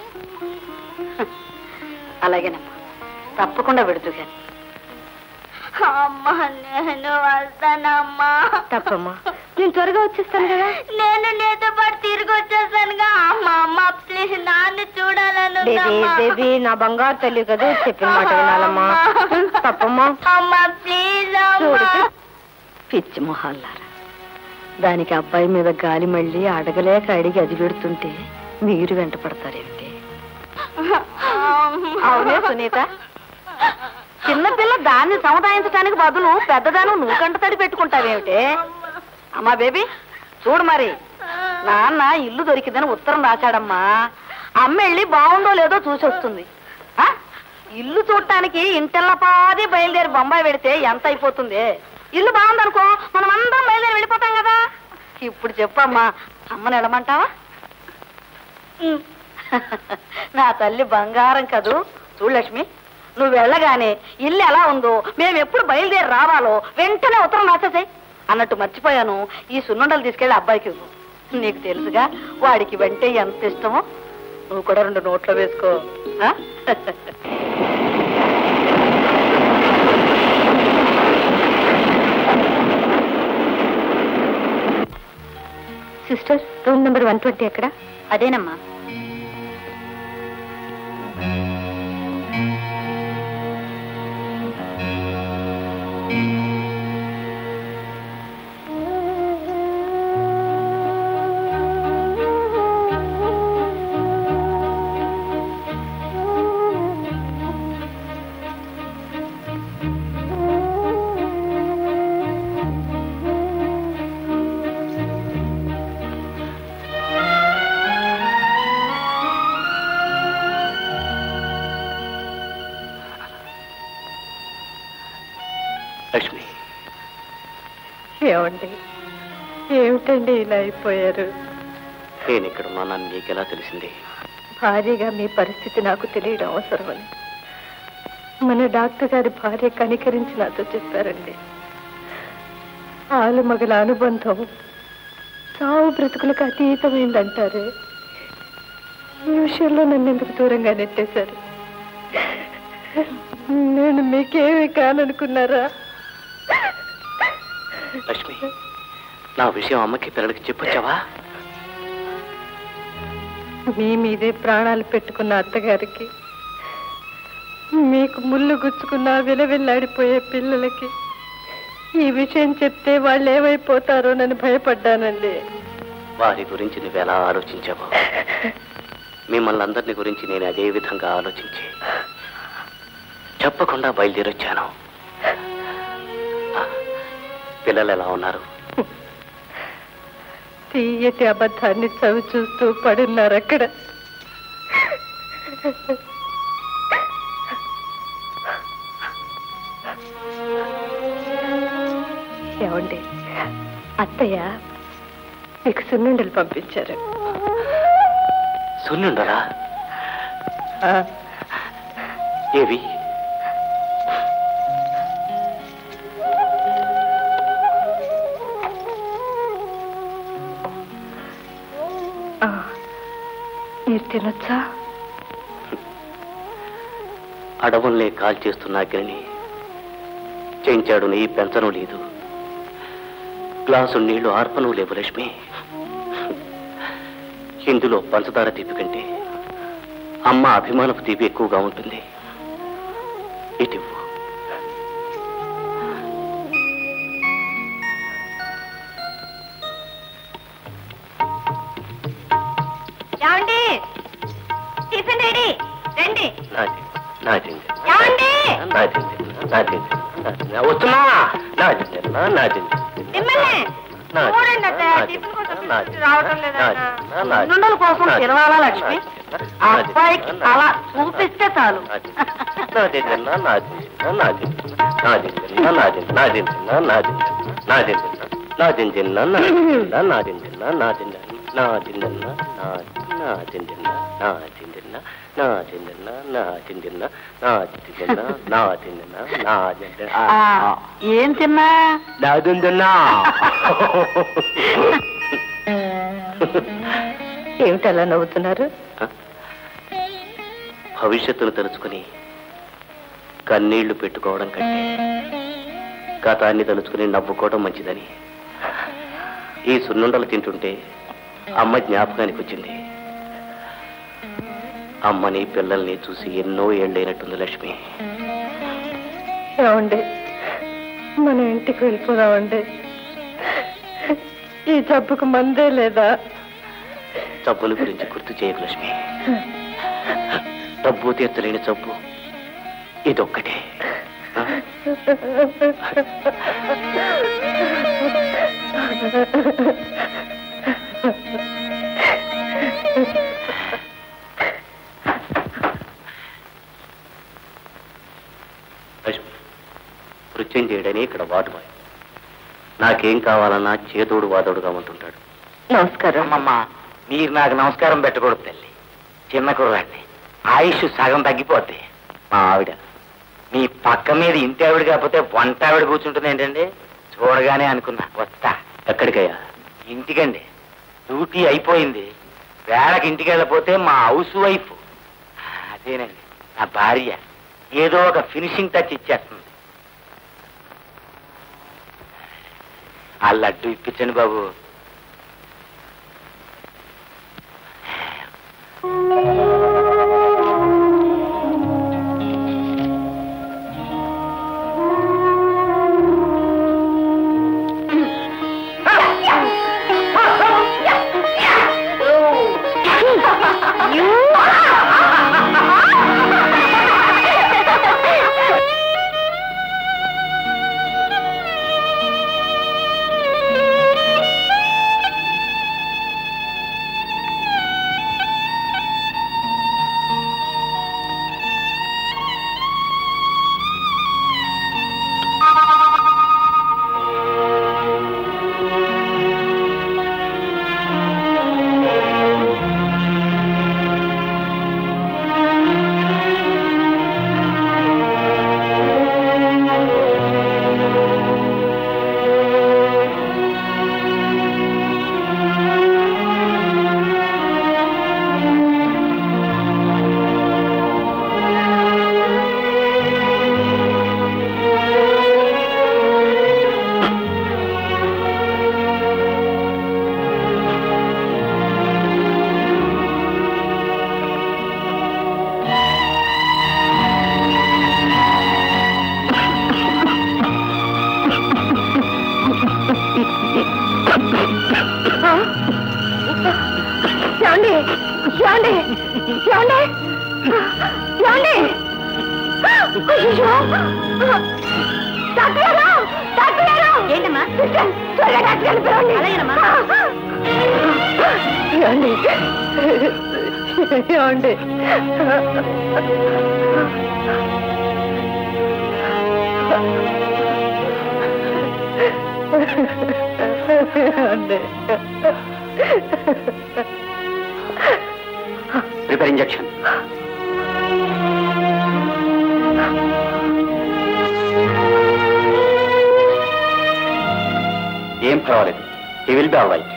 అలాగేనమ్మా, తప్పకుండా పెడుతూ కానీ. అమ్మా నేను వస్తానమ్మా. తప్పమ్మా, నేను త్వరగా వచ్చేస్తాను కదా. నేను నీతో పాటు తిరిగి వచ్చేస్తానుగా. అమ్మా అమ్మ ప్లీజ్ నాన్న చూడాలను. బేబీ నా బంగారు తల్లి కదా, చెప్పిన మాట వినాలమ్మా. తప్పమ్మా. అమ్మా ప్లీజ్. పిచ్చి మొహాలారా, దానికి అబ్బాయి మీద గాలి మళ్ళీ అడగలేక అడిగి అది పెడుతుంటే మీరు వెంట పడతారేమిటి? అవునే సునీత, చిన్నపిల్ల దాన్ని సముదాయించడానికి బదులు పెద్దదాను నువ్వు కంట తడి పెట్టుకుంటావేమిటే? అమ్మా బేబీ చూడు, మరి నాన్న ఇల్లు దొరికిందని ఉత్తరం రాశాడమ్మా. అమ్మ వెళ్ళి బాగుందో లేదో చూసి వస్తుంది. ఇల్లు చూడటానికి ఇంటిల్లపాది బయలుదేరి బొంబాయి పెడితే ఎంత అయిపోతుంది? ఇల్లు బాగుందనుకో మనం అందరం బయలుదేరి వెళ్ళిపోతాం కదా. ఇప్పుడు చెప్పమ్మా, అమ్మని వెళ్ళమంటావా? నా తల్లి బంగారం కదూ. చూడు లక్ష్మి, నువ్వు వెళ్ళగానే ఇల్లు ఎలా ఉందో, మేము ఎప్పుడు బయలుదేరి రావాలో వెంటనే ఉత్తరం రాసేసాయి. అన్నట్టు మర్చిపోయాను, ఈ సున్నుండలు తీసుకెళ్ళి అబ్బాయికి ఇవ్వు. నీకు తెలుసుగా వాడికి వెంటే ఎంత ఇష్టమో. నువ్వు కూడా 2 నోట్లో వేసుకో. సిస్టర్, రూమ్ నెంబర్ 120 ఎక్కడ? అదేనమ్మా. లక్ష్మి, ఏమండి, ఏమిటండి ఇలా అయిపోయారు? నేను ఇక్కడ ఉన్నానని నీకెలా తెలిసింది? భార్యగా మీ పరిస్థితి నాకు తెలియడం అవసరమని మన డాక్టర్ గారి భార్య కనికరించి నాతో చెప్పారండి. ఆలుమగల అనుబంధం సావు బ్రతుకులకు అతీతమైందంటారే. ఈ విషయంలో నన్ను ఎందుకు దూరంగా నెట్టేశారు? నేను మీకేమీ కాననుకున్నారా? లక్ష్మి, నా విషయం అమ్మకి పిల్లలకి చెప్పొచ్చావా? మీ మీదే ప్రాణాలు పెట్టుకున్న అత్తగారికి, మీకు ముళ్ళు గుచ్చుకున్న విలవిల్లాడిపోయే పిల్లలకి ఈ విషయం చెప్తే వాళ్ళు ఏమైపోతారో నన్ను భయపడ్డానండి. వారి గురించి నువ్వెలా ఆలోచించావో మిమ్మల్ని అందరిని గురించి నేను అదే విధంగా ఆలోచించి చెప్పకుండా బయలుదేరొచ్చాను. పిల్లలు ఎలా ఉన్నారు? తీయటి అబద్ధాన్ని చవి చూస్తూ పడున్నారు అక్కడ. ఏమండి, అత్తయ్య మీకు సున్నుండలు పంపించారు. సున్నుండరా? ఏవి? మీరు తినొచ్చా? అడవుల్నే కాల్ చేస్తున్న అగ్ని చెంచాడు నీ పెంచను లేదు, గ్లాసు నీళ్లు ఆర్పను లేవు లక్ష్మి. ఇందులో పంచదార తీపి కంటే అమ్మ అభిమానపు తీపి ఎక్కువగా ఉంటుంది. ఇటు టిఫిన్ రెడీ, రండి. వస్తున్నా. సున్నుండల కోసం తిరవాలా లక్ష్మి? అబ్బాయికి అలా చూపిస్తే చాలు. నా జింజిన్న నా జింజిన్న నా జింజిన్న నా జింజిన్న నా జింజిన్న నా జింజిన్న నా జింజిన్న నా జింజిన్న నా జింజిన్న నా జింజిన్న నా జింజిన్న నా జింజిన్న ఏం తిన్నా నా జింజిన్న. ఏమిటలా నవ్వుతున్నారు? భవిష్యత్తును తలుచుకుని కన్నీళ్లు పెట్టుకోవడం కంటే గతాన్ని తలుచుకుని నవ్వుకోవడం మంచిదని ఈ సున్నుండలు తింటుంటే అమ్మ జ్ఞాపకానికి వచ్చింది. అమ్మని పిల్లల్ని చూసి ఎన్నో ఏళ్ళైనట్టుంది లక్ష్మి. ఏమండి, మనం ఇంటికి వెళ్ళిపోదామండి. ఈ జబ్బుకు మందే లేదా? జబ్బుల గురించి గుర్తు చేయకు లక్ష్మి. డబ్బు తీర్చలేని జబ్బు ఇదొక్కటే. నృత్యం చేయడని ఇక్కడ వాడు బాయ్. నాకేం కావాలన్నా చేదోడు వాదోడుగా ఉంటుంటాడు. నమస్కారం. అమ్మమ్మ, మీరు నాకు నమస్కారం పెట్టకూడదు తల్లి. చిన్న కుర్రాన్ని ఆయుష్ సగం తగ్గిపోద్ది. మా ఆవిడ మీ పక్క మీద ఇంటి ఆవిడ కాకపోతే వంట ఆవిడ కూర్చుంటుంది ఏంటండి? చూడగానే అనుకున్నా వస్తా. ఎక్కడికయ్యా? ఇంటికండి. డ్యూటీ అయిపోయింది. వేళకి ఇంటికి వెళ్ళపోతే మా హౌస్ వైఫ్, అదేనండి నా భార్య, ఏదో ఒక ఫినిషింగ్ టచ్ ఇచ్చేస్తుంది. ఆ లడ్డు ఇప్పించండి బాబు. ఏంటమ్మా? ఏమండి, ప్రిపేర్ ఇంజెక్షన్. ఏం పర్వాలేదు. He will be all right.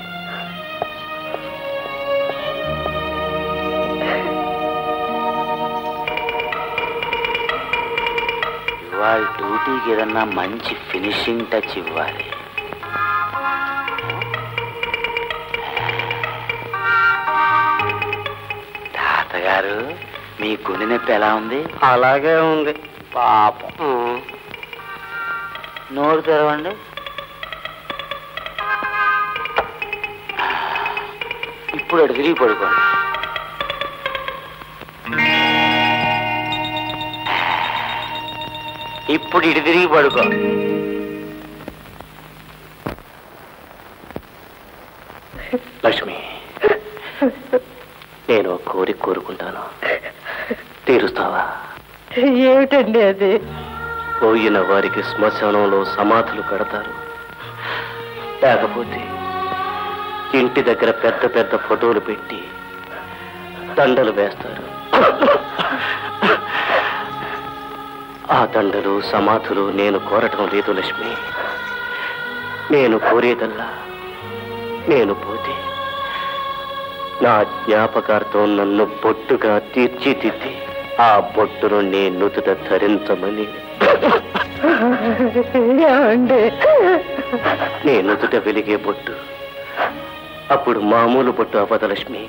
ఇవాళ డ్యూటీకి ఏదన్నా మంచి ఫినిషింగ్ టచ్ ఇవ్వాలి. తాతగారు, మీ గుండె నొప్పి ఎలా ఉంది? అలాగే ఉంది పాపం. నోరు తెరవండి. ఇప్పుడు అటు తిరిగి పడుకోండి. ఇప్పుడు ఇటు తిరిగి పడుకో. లక్ష్మి, నేను కోరిక కోరుకుంటాను, తీరుస్తావా? ఏమిటండి అది? పోయిన వారికి శ్మశానంలో సమాధులు కడతారు, లేకపోతే ఇంటి దగ్గర పెద్ద పెద్ద ఫోటోలు పెట్టి దండలు వేస్తారు. ఆ దండలు సమాధులు నేను కోరటం లేదు లక్ష్మి. నేను కోరేదల్లా నేను పోతే నా జ్ఞాపకార్థం నన్ను బొట్టుగా తీర్చిదిద్ది ఆ బొట్టును నేను నుదుట ధరించమని. నేను నుదుట వెలిగే బొట్టు అప్పుడు మామూలు బొట్టు అవ్వదు లక్ష్మి.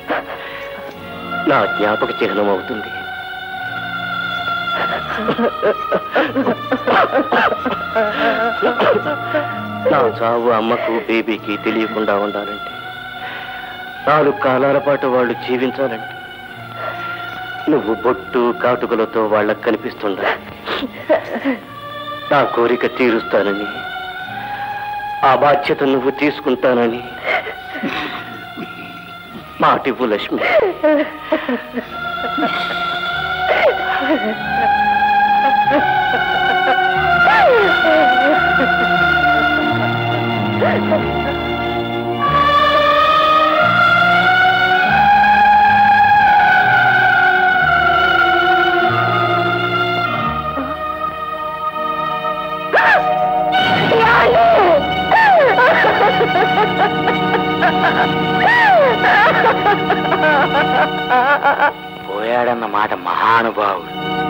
నా జ్ఞాపక చిహ్నం అవుతుంది. నా చావు అమ్మకు బేబీకి తెలియకుండా ఉండాలంటే 4 కాలాల పాటు వాళ్ళు జీవించాలంటే నువ్వు బొట్టు కాటుకలతో వాళ్ళకు కనిపిస్తుండాలి. నా కోరిక తీరుస్తానని, ఆ బాధ్యత నువ్వు తీసుకుంటానని మాటివ్వు లక్ష్మి. పోయాడన్న మాట మహానుభావుడు.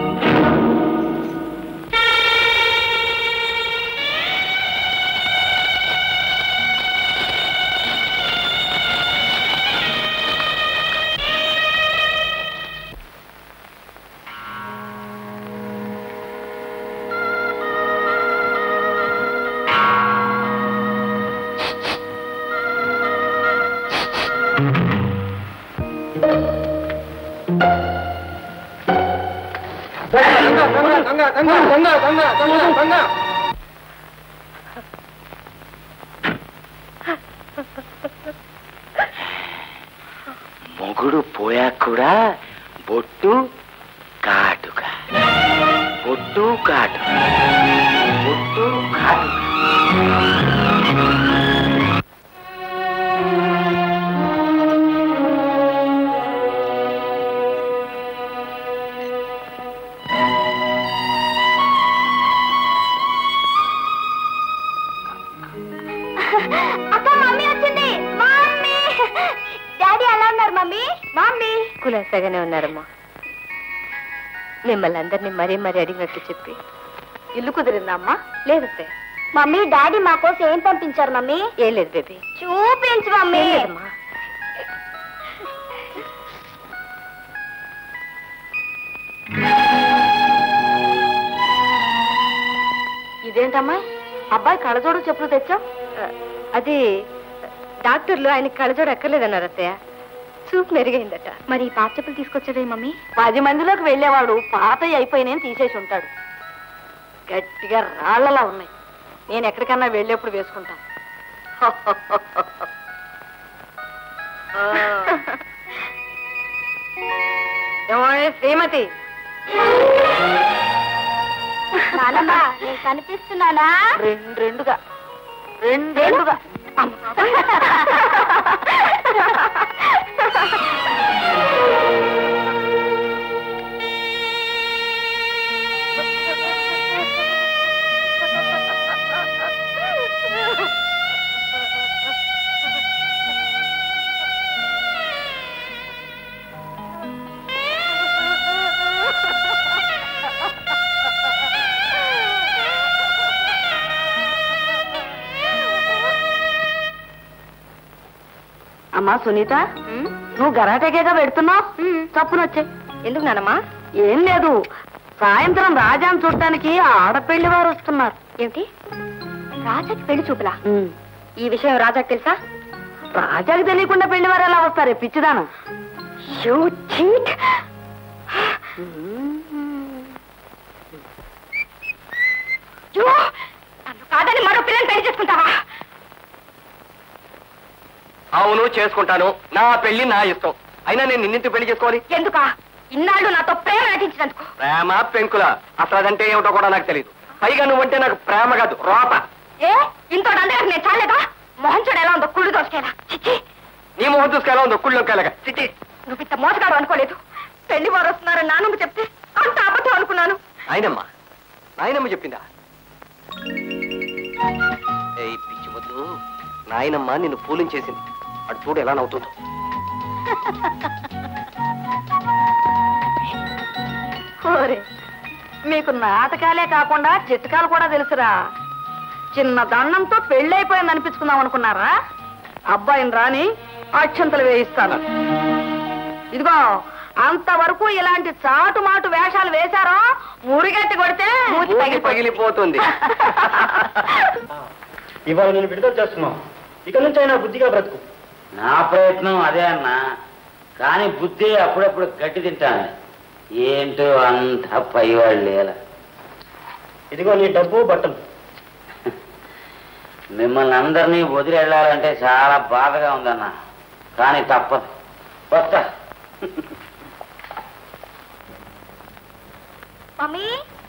మొగుడు పోయాక కూడా బొట్టు కాటుక, బొట్టు కాటుక, బొట్టు కాటుక. కులాసాగానే ఉన్నారమ్మా. మిమ్మల్ని అందరినీ మరీ మరీ అడిగినట్టు చెప్పి ఇల్లు కుదిరిందా అమ్మా? లేదత్తే. మమ్మీ డాడీ మా కోసం ఏం పంపించారు మమ్మీ? ఏం లేదు బేబీ. చూపించు మమ్మీ. ఇదేంటమ్మా అబ్బాయి కళ్ళజోడు చెప్పులు తెచ్చావు? అది డాక్టర్లు ఆయనకి కళ్ళజోడు ఎక్కర్లేదన్నారు అత్తయ్య. చూపు మెరుగైందట. మరి పాత చెప్పులు తీసుకొచ్చేదే మమ్మీ? 10 మందిలోకి వెళ్ళేవాడు పాత అయిపోయిన తీసేసి ఉంటాడు. గట్టిగా రాళ్లలా ఉన్నాయి. నేను ఎక్కడికన్నా వెళ్ళేప్పుడు వేసుకుంటాను. శ్రీమతి నానమ్మా నేను కనిపిస్తున్నానా? రెండుగా అమ్మా సునీత, నువ్వు గరాటేగా పెడుతున్నావు. చప్పునొచ్చే. ఎందుకు నానమ్మా? ఏం లేదు, సాయంత్రం రాజాను చూడటానికి ఆడపెళ్లి వారు వస్తున్నారు. ఏమిటి రాజాకి పెళ్లి చూపులా? ఈ విషయం రాజాకి తెలుసా? రాజాకి తెలియకుండా పెళ్లి వారు ఎలా వస్తారే పిచ్చిదాను? కాదని మరో పిల్లని పెళ్లి చేసుకుంటావా? అవును చేసుకుంటాను. నా పెళ్లి నా ఇష్టం. అయినా నేను నిన్నింటి పెళ్లి చేసుకోవాలి ఎందుకా? ఇన్నాళ్ళు నాతో ప్రేమ నటించినందుకు. ప్రేమ పెంకుల అసలు అదంటే ఏమిటో కూడా నాకు తెలియదు. పైగా నువ్వంటే నాకు ప్రేమ కాదు, రోప. ఏ ఇంతో అందరికి నేను చాలేదా? మొహం చూడ ఎలా ఉందో కుళ్ళు దోసుకేలా. చిచ్చి, నీ మొహం చూసుకు ఎలా ఉందో కుళ్ళొక్కేలాగా. చిచ్చి, నువ్వు ఇంత మోసగాడు అనుకోలేదు. పెళ్లి వారు వస్తున్నారని నాన్నమ్మ చెప్తే అంత అబద్ధం అనుకున్నాను. నాయనమ్మ చెప్పిందా? ఏయ్ పిచ్చి వద్దు, నాయనమ్మ నిన్ను పూలించేసింది. అటు చూడు ఎలా నవ్వుతుందో. మీకు నాటకాలే కాకుండా చిట్కాలు కూడా తెలుసురా. చిన్న దండంతో పెళ్ళైపోయింది అనిపించుకుందాం అనుకున్నారా? అబ్బాయిని రాని అక్షంతలు వేయిస్తాను. ఇదిగో అంతవరకు ఇలాంటి చాటుమాటు వేషాలు వేశారో మురిగట్టి కొడితే పగిలిపోతుంది. ఇవాళ నేను విడుదల చేస్తున్నావు. ఇక నుంచి అయినా బుద్ధిగా బ్రతుకు. నా ప్రయత్నం అదే అన్నా, కానీ బుద్ధి అప్పుడప్పుడు గట్టి తింటాను. ఏంటో అంత పైవాళ్ళేలా. ఇదిగో నీ డబ్బు బట్టలు. మిమ్మల్ని అందరినీ వదిలి వెళ్ళాలంటే చాలా బాధగా ఉందన్నా, కానీ తప్పదు. వస్తా. మమ్మీ,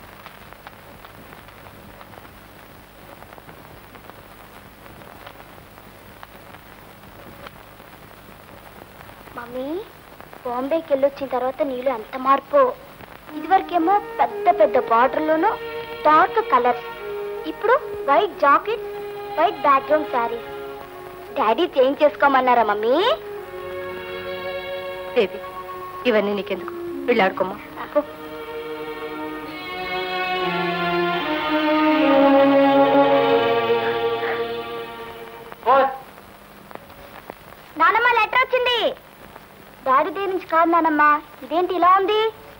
మమ్మీ, బాంబేకి వెళ్ళొచ్చిన తర్వాత నీళ్ళు ఎంత మార్పు. ఇదివరకేమో పెద్ద పెద్ద బార్డర్లోనూ డార్క్ కలర్స్, ఇప్పుడు white jacket, white background sari. Daddy change చేసుకోమన్నారా మమ్మీ? బేబీ, ఇవన్నీ నీకెందుకు? వెళ్ళాడుకోమ్మా. నానమ్మ, లెటర్ వచ్చింది. డాడీ దగ్గర నుంచి కాదు నానమ్మ. ఇదేంటి ఇలా ఉంది?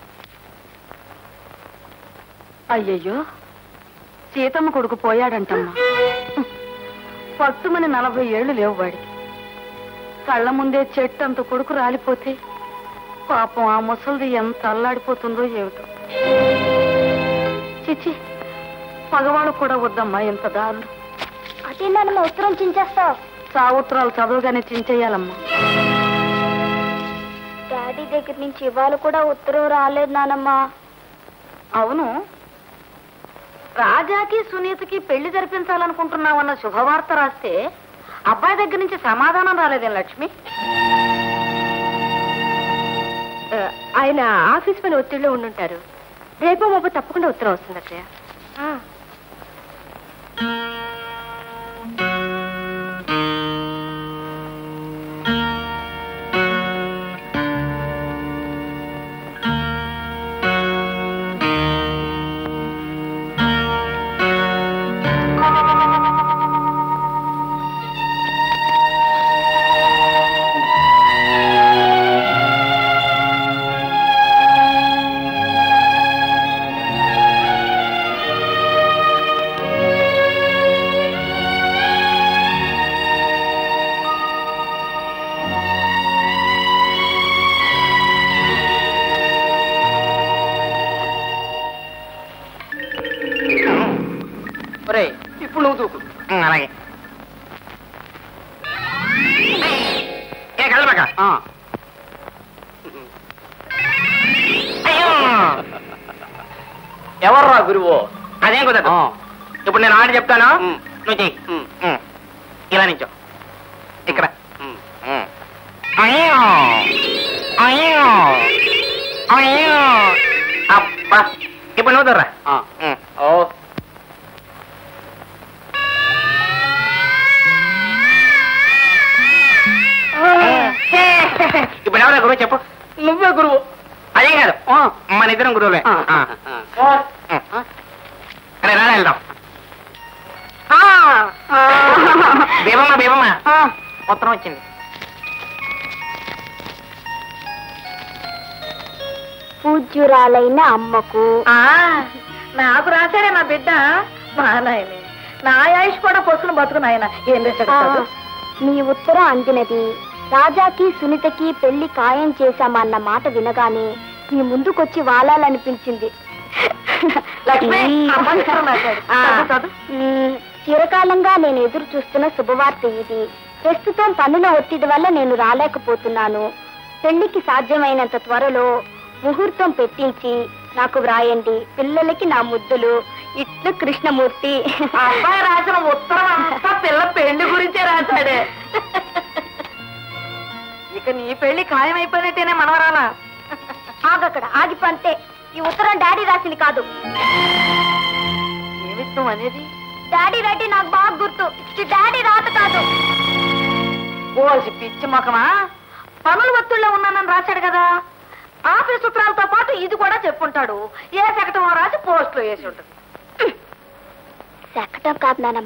అయ్యయ్యో, సీతమ్మ కొడుకు పోయాడంటమ్మా. పట్టుమని 40 ఏళ్లు లేవు వాడికి. కళ్ళ ముందే చెట్టంత కొడుకు రాలిపోతే పాపం ఆ ముసలిది ఎంత అల్లాడిపోతుందో ఏమిటో. చిచ్చి, మగవాళ్ళు కూడా వద్దమ్మా ఎంత దారులు. అదే నానమ్మ, ఉత్తరం చించేస్తావు. సావుత్రాలు చదువుగానే చించేయాలమ్మా. డాడీ దగ్గర నుంచి ఇవాళ కూడా ఉత్తరం రాలేదు నానమ్మ. అవును, రాజాకి సునీతకి పెళ్లి జరిపించాలనుకుంటున్నావన్న శుభవార్త రాస్తే అబ్బాయి దగ్గర నుంచి సమాధానం రాలేదేం లక్ష్మి? ఆయన ఆఫీస్ పని ఒత్తిడిలో ఉండుంటారు. రేపో మాపో తప్పకుండా ఉత్తరం వస్తుంది అక్కయ్య. ఇప్పుడు నువ్వు దూకు. అలాగే. కలబక. ఎవర్రా గురువు? అదేం కుదరదు. ఇప్పుడు నేను ఆడి చెప్తాను, నువ్వు చెయ్యి. ఇలా నించో. ఇక్కడ. అబ్బా, ఇప్పుడు నువ్వు దొర్రా. ఇప్పుడు ఎవరా గురువు చెప్పు? నువ్వే గురువు. అదే కాదు, మన ఇద్దరం గురువులే. అరే రాడా వెళ్దాం. బేబమ్మ ఉత్తరం వచ్చింది. పూజ్యురాలైన అమ్మకు. నాకు రాశాడే నా బిడ్డ. మా నాయనే, నా ఆయుష్ కూడా పొసుకుని బతుకుని ఆయన ఏం రాశాడు? మీ ఉత్తరం అందినది. రాజాకి సునీతకి పెళ్లి ఖాయం చేశామన్న మాట వినగానే మీ ముందుకొచ్చి వాలాలనిపించింది. చిరకాలంగా నేను ఎదురు చూస్తున్న శుభవార్త ఇది. ప్రస్తుతం పనుల ఒత్తిడి వల్ల నేను రాలేకపోతున్నాను. పెళ్లికి సాధ్యమైనంత త్వరలో ముహూర్తం పెట్టించి నాకు వ్రాయండి. పిల్లలకి నా ముద్దులు. ఇట్లు కృష్ణమూర్తి. అబ్బాయి రాసిన ఉత్తరం అంతా పిల్ల పెళ్లి గురించే రాశాడే. ఇక నీ పెళ్లి ఖాయమైపోయినట్టేనే మనవరాలా? ఆగక్కడ ఆగిపోతే ఈ ఉత్తరం డాడీ రాసింది కాదు. ఏమిస్తాం అనేది? డాడీ రైట్ నాకు బాగా గుర్తు. డాడీ రాత కాదు. ఓసి పిచ్చి మొఖమా, పనుల ఒత్తిడిలో ఉన్నానని రాశాడు కదా. ఆఫీస్ సూత్రాలతో పాటు ఇది కూడా చెప్పుంటాడు. ఏ శకటమో రాసి పోస్ట్ లో వేసి ఉంటుంది. శకటం కాదు నాన్న.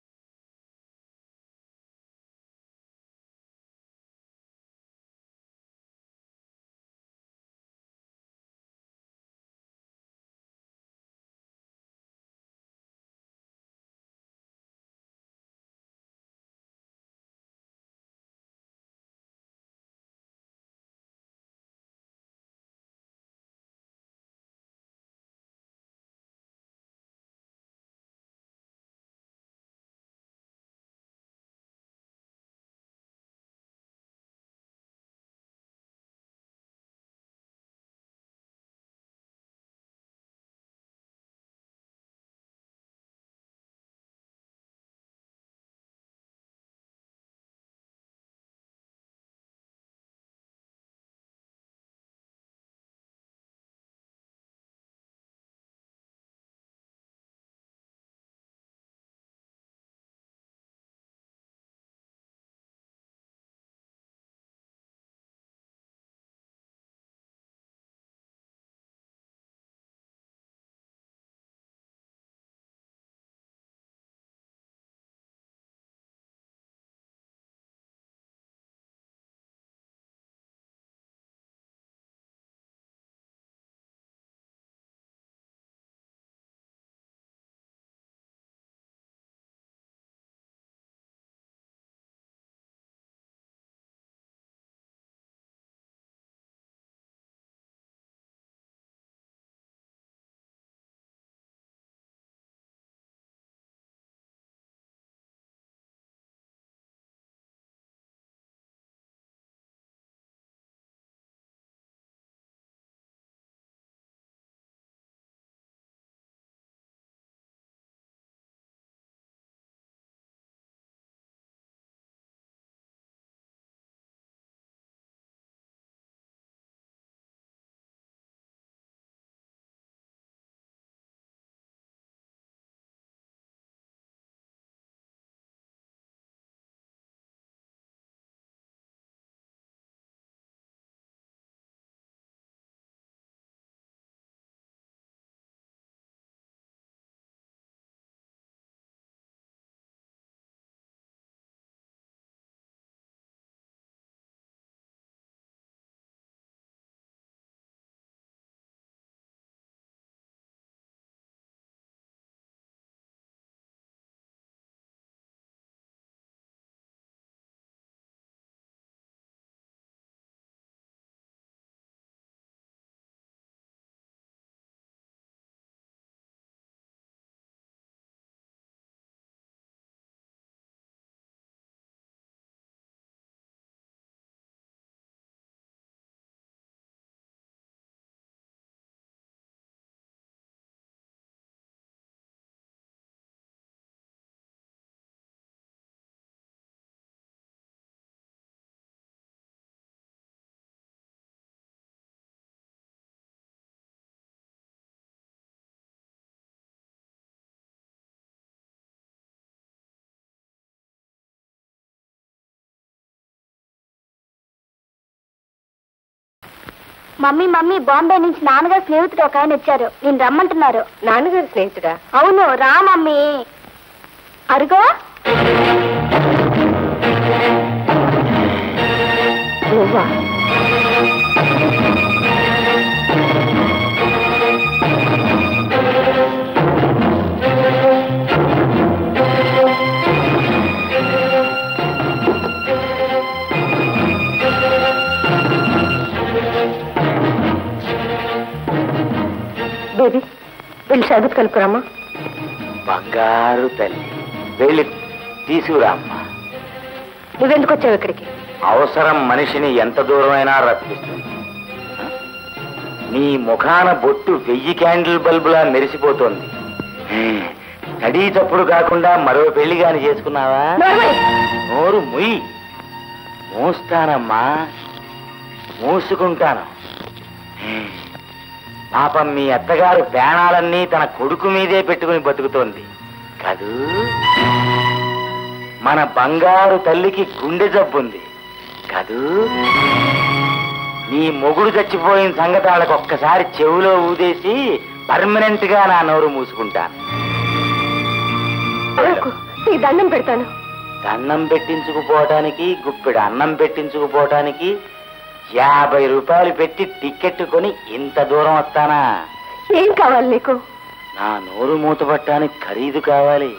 మమ్మీ మమ్మీ బాంబే నుంచి నాన్నగారు స్నేహితుడు ఒక ఆయన వచ్చారు. నేను రమ్మంటున్నారు. నాన్నగారి స్నేహితుడా? అవును రా మమ్మీ. అరుగో బేబీ వెళ్ళి షాబత్ కలుపురామ్మా. బంగారు తల్లి, వెళ్ళి తీసుకురామ్మా. నువ్వెందుకు వచ్చావు ఇక్కడికి? అవసరం మనిషిని ఎంత దూరమైనా రప్పిస్తుంది. నీ ముఖాన బొట్టు 1000 క్యాండిల్ బల్బులా మెరిసిపోతోంది. స్టడీ తప్పుడు కాకుండా మరో పెళ్లి గాని చేసుకున్నావా? నోరు ముయ్యి. మూస్తానమ్మా, మూసుకుంటాను. పాపం మీ అత్తగారు ప్రాణాలన్నీ తన కొడుకు మీదే పెట్టుకుని బతుకుతోంది కదూ. మన బంగారు తల్లికి గుండె జబ్బుంది కదూ. నీ మొగుడు చచ్చిపోయిన సంగతి వాళ్ళకి ఒక్కసారి చెవులో ఊదేసి పర్మనెంట్ గా నా నోరు మూసుకుంటాను. దండం పెడతాను. దండం పెట్టించుకుపోవటానికి, గుప్పెడు అన్నం పెట్టించుకుపోవటానికి 50 రూపాయలు పెట్టి టికెట్ కొని ఇంత దూరం వస్తానా? ఏం కావాలి నీకు? నా నోరు మూతపట్టడానికి ఖరీదు కావాలి.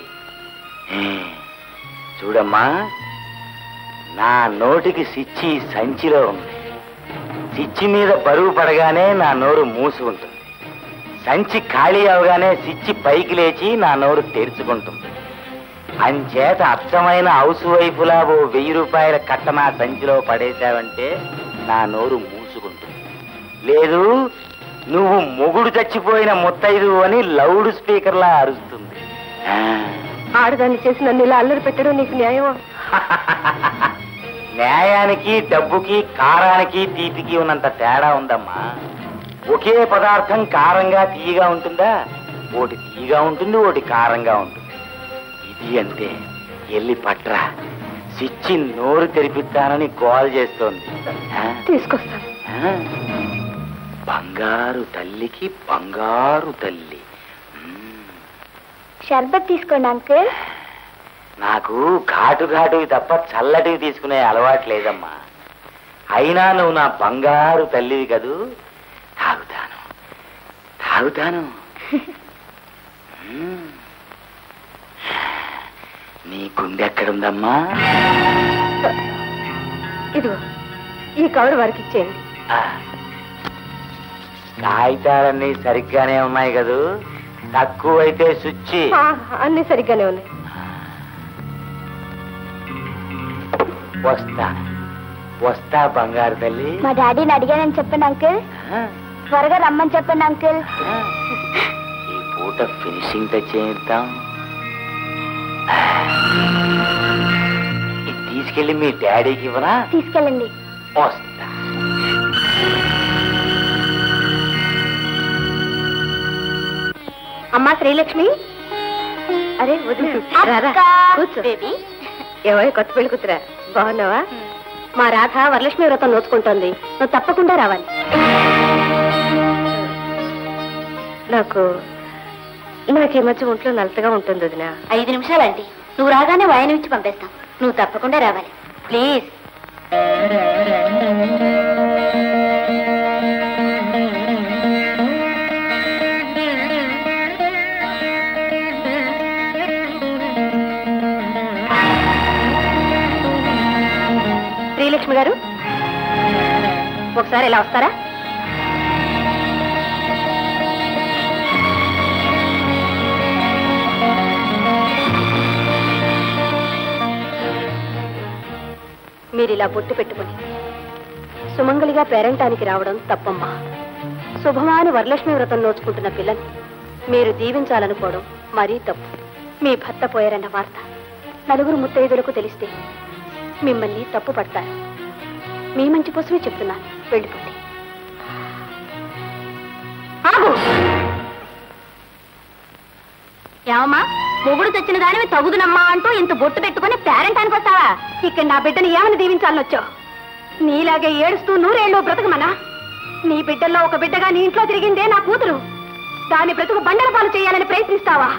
చూడమ్మా, నా నోటికి సిచ్చి సంచిలో ఉంది. సిచ్చి మీద బరువు పడగానే నా నోరు మూసుకుంటుంది. సంచి ఖాళీ అవగానే సిచ్చి పైకి లేచి నా నోరు తెరుచుకుంటుంది. అంచేత అచ్చమైన హౌస్ వైఫులా ఓ 1000 రూపాయల కట్ట నా సంచిలో పడేశావంటే నా నోరు మూసుకుంటుంది. లేదు, నువ్వు మొగుడు చచ్చిపోయిన ముత్తైదు అని లౌడ్ స్పీకర్లా అరుస్తుంది. ఆడదాన్ని చేసి నన్ను ఇలా అల్లరి పెట్టడం నీకు న్యాయమా? న్యాయానికి, డబ్బుకి, కారానికి, తీపికి ఉన్నంత తేడా ఉందమ్మా. ఒకే పదార్థం కారంగా తీయగా ఉంటుందా? ఒకటి తీయగా ఉంటుంది, ఒకటి కారంగా ఉంటుంది. ఇది అంతే. ఎల్లి పట్రా, సిచ్చి నోరు తెరిపిస్తానని గోల్ చేస్తోంది. తీసుకొస్తాను. బంగారు తల్లికి బంగారు తల్లి. షర్బత్ తీసుకోండి అంకుల్. నాకు ఘాటు ఘాటువి తప్ప చల్లటివి తీసుకునే అలవాటు లేదమ్మా. అయినా నువ్వు నా బంగారు తల్లివి కదూ. తాగుతాను తాగుతాను. నీ గుండె ఎక్కడుందమ్మా? ఇదిగో ఈ కవర్ వారికి ఇచ్చేయండి. కాగితాలన్నీ సరిగ్గానే ఉన్నాయి కదూ. తక్కువైతే సుచ్చి. అన్ని సరిగ్గానే ఉన్నాయి. వస్తా బంగారు తల్లి. మా డాడీని అడిగానని చెప్పండి అంకుల్. త్వరగా రమ్మని చెప్పండి అంకుల్. ఈ పూట ఫినిషింగ్ టచ్ చేద్దాం. ఇది తీసుకెళ్ళి మీ డాడీకి ఇవ్వనా? తీసుకెళ్ళండి. వస్తా. అమ్మా శ్రీలక్ష్మి. అరే వదిలే కూర్చో. ఏమో కొత్త పెళ్లి కూతురా, బాగున్నావా? మా రాధ వరలక్ష్మి వ్రతం నోచుకుంటోంది, నువ్వు తప్పకుండా రావాలి. నాకు ఈ మధ్య ఒంట్లో నలతగా ఉంటుంది వదిన. 5 నిమిషాలండి, నువ్వు రాగానే వాయనం ఇచ్చి పంపిస్తాం. నువ్వు తప్పకుండా రావాలి ప్లీజ్. శ్రీలక్ష్మి గారు, ఒకసారి ఇలా వస్తారా? మీరు ఇలా బొట్టు పెట్టుకుని సుమంగలిగా పేరంటానికి రావడం తప్పమ్మా. శుభమాని వరలక్ష్మి వ్రతం నోచుకుంటున్న పిల్లని మీరు దీవించాలనుకోవడం మరీ తప్పు. మీ భర్త పోయారన్న వార్త నలుగురు ముత్తైదులకు తెలిస్తే మిమ్మల్ని తప్పు పడతారు. మీ మంచి కోసమే చెప్తున్నాను, వెళ్ళిపోండి. ఆగు! ఏమమ్మా, మొగుడు తెచ్చిన దానివి తగుదునమ్మా అంటూ ఇంత బొట్టు పెట్టుకుని పేరెంటానికి వస్తావా? ఇక్కడ నా బిడ్డని ఏమని దీవించాలని వచ్చావు? నీలాగే ఏడుస్తూ 100 ఏళ్ళు బ్రతకమనా? నీ బిడ్డల్లో ఒక బిడ్డగా నీ ఇంట్లో తిరిగిందే నా కూతురు. దాని బ్రతుకు బండల పాలు చేయాలని ప్రయత్నిస్తావా?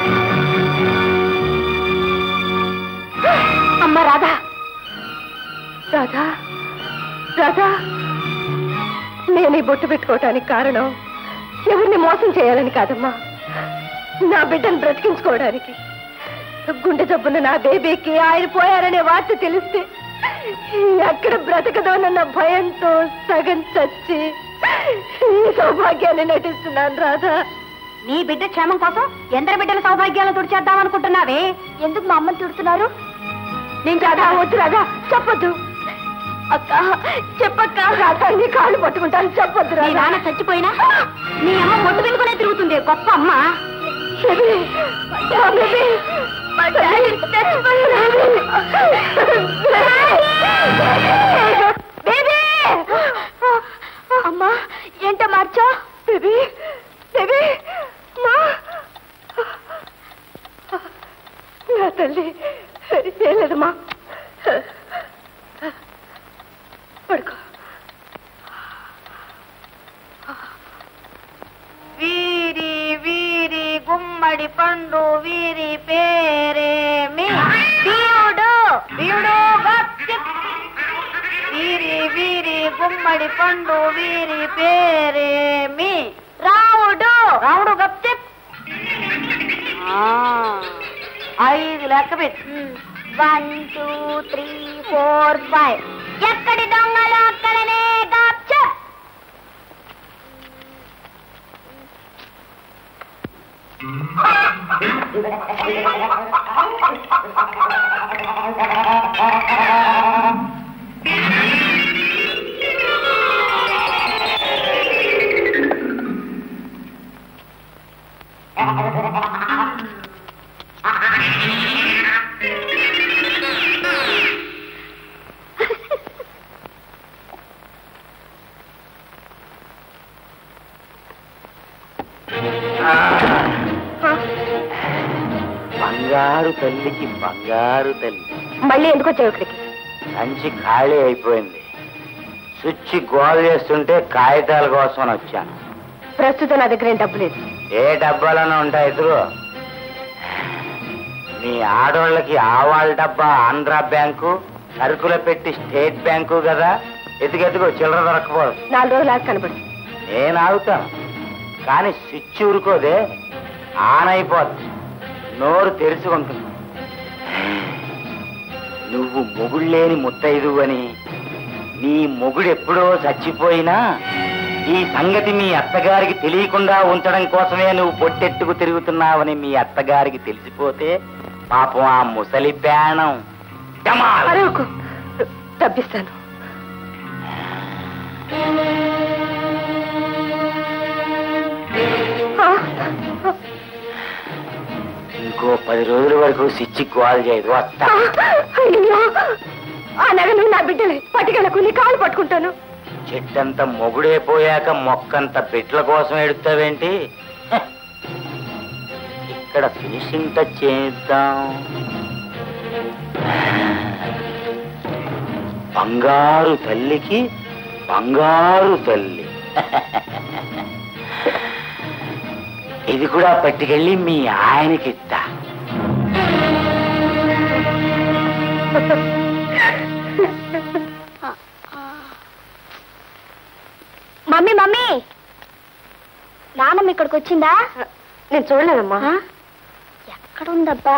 అమ్మ రాధా, రాధా, రాధా, నేను ఈ బొట్టు పెట్టుకోవటానికి కారణం ఎవరిని మోసం చేయాలని కాదమ్మా, నా బిడ్డను బ్రతికించుకోవడానికి. గుండె జబ్బున నా బేబీకి ఆయన పోయారనే వార్త తెలిస్తే ఎక్కడ బ్రతకదోనన్న భయంతో సగం చచ్చి ఈ సౌభాగ్యాన్ని నటిస్తున్నాను రాధా. నీ బిడ్డ క్షేమం కోసం ఎందరి బిడ్డల సౌభాగ్యాలను తుడిచేద్దామనుకుంటున్నావే? ఎందుకు మా అమ్మని తుడుతున్నారు? నేను రాధా, వద్దు రాధా, చెప్పొద్దు. అక్క చెప్పక్క, రాధా నీ కాళ్ళు పట్టుకుంటాను, చెప్పొద్దు. నీ నాన్న చచ్చిపోయినా నీ అమ్మ ఒట్టు పెట్టుకునే తిరుగుతుంది గొప్ప అమ్మ. అమ్మా ఏంట మార్చా బేబీ బేబీ నా తల్లి ఏం లేదమ్మా పడుకో వీరి వీరి గుమ్మడి పండు వీరి పేరేమి వీరుడు వీరుడు వీరి వీరి గుమ్మడి పండు వీరి పేరేమి రావుడు రావుడు గప్చిప్ 5 లెక్క పెట్టు 1 2 3 4 5 ఎక్కడి దొంగలు అక్కడనే గప్చిప్ బంగారు తల్లికి బంగారు తల్లి. మళ్ళీ ఎందుకు వచ్చావు ఇక్కడికి? సంచి ఖాళీ అయిపోయింది. స్విచ్ గోల్ చేస్తుంటే కాగితాల కోసం వచ్చాను. ప్రస్తుతం నా దగ్గర ఏం డబ్బు లేదు. ఏ డబ్బాలోనే ఉంటాయి ఎదురు. మీ ఆడోళ్ళకి ఆవాళ్ళ డబ్బా ఆంధ్ర బ్యాంకు, సరుకుల పెట్టి స్టేట్ బ్యాంకు కదా. ఎదుగెదుగో చిల్లర దొరకపోదు. 4 రోజులు ఆగి కనబడు. నేను ఆగుతాను కానీ స్విచ్ ఊరుకోదే, ఆన్ అయిపోద్ది. నోరు తెరుచుకుంటుంది. నువ్వు మొగుళ్ళేని ముత్తైదు అని, నీ మొగుడెప్పుడో చచ్చిపోయినా ఈ సంగతి మీ అత్తగారికి తెలియకుండా ఉంచడం కోసమే నువ్వు పొట్టెట్టుకు తిరుగుతున్నావని మీ అత్తగారికి తెలిసిపోతే పాపం ఆ ముసలి ప్రాణం తప్పిస్తాను. ఇంకో 10 రోజుల వరకు స్విచ్ కాల్ చేయదు. వస్తా. ఆ నగలు నా బిడ్డలే, పట్టుకెళ్ళకు, నీ కాలు పట్టుకుంటాను. చెట్టంత మొగుడైపోయాక మొక్కంత బిడ్డల కోసం ఎడుతావేంటి? ఇక్కడ ఫినిషింగ్ టచ్ చేద్దాం. బంగారు తల్లికి బంగారు తల్లి. ఇది కూడా పట్టుకెళ్ళి మీ ఆయనకి ఇస్తా. మమ్మీ మమ్మీ, నాన్నమ్మ ఇక్కడికి వచ్చిందా? నేను చూడలేదమ్మా. ఎక్కడుందబ్బా?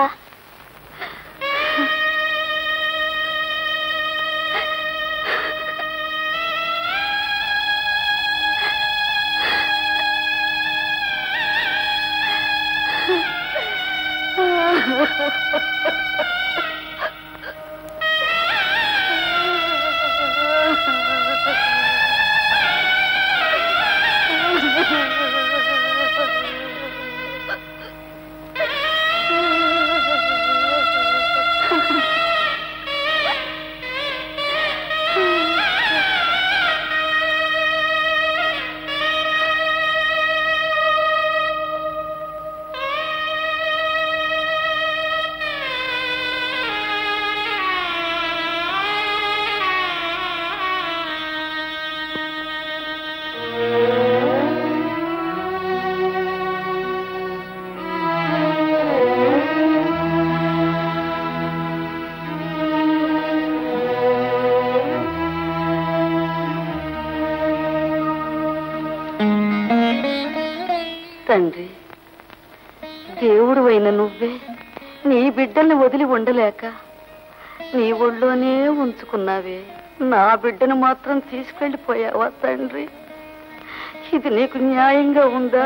తండ్రి, దేవుడు అయిన నువ్వే నీ బిడ్డల్ని వదిలి ఉండలేక నీ ఒళ్ళోనే ఉంచుకున్నావే. నా బిడ్డను మాత్రం తీసుకెళ్ళిపోయావా తండ్రి? ఇది నీకు న్యాయంగా ఉందా?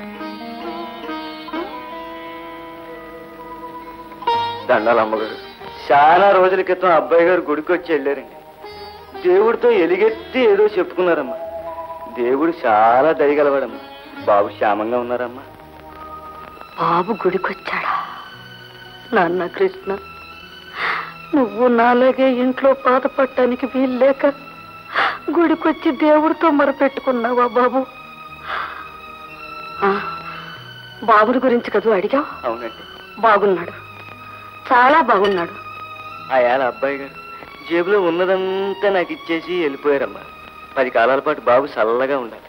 దండాలమ్మగారు, చాలా రోజుల క్రితం అబ్బాయి గారు గుడికి వచ్చి వెళ్ళారండి. దేవుడితో ఎలిగెత్తి ఏదో చెప్పుకున్నారమ్మా. దేవుడు చాలా దయగలవాడమ్మా. బాబు క్షేమంగా ఉన్నారమ్మా. బాబు గుడికొచ్చాడా? నాన్న కృష్ణ, నువ్వు నాలాగే ఇంట్లో బాధపడటానికి వీల్లేక గుడికొచ్చి దేవుడితో మొరపెట్టుకున్నావా బాబు? బాబుని గురించి కదా అడిగావు? అవునండి. బాగున్నాడు, చాలా బాగున్నాడు. ఆయాల అబ్బాయి గారు జేబులో ఉన్నదంతా నాకు ఇచ్చేసి వెళ్ళిపోయారమ్మా. 10 కాలాల పాటు బాబు చల్లగా ఉండాలి.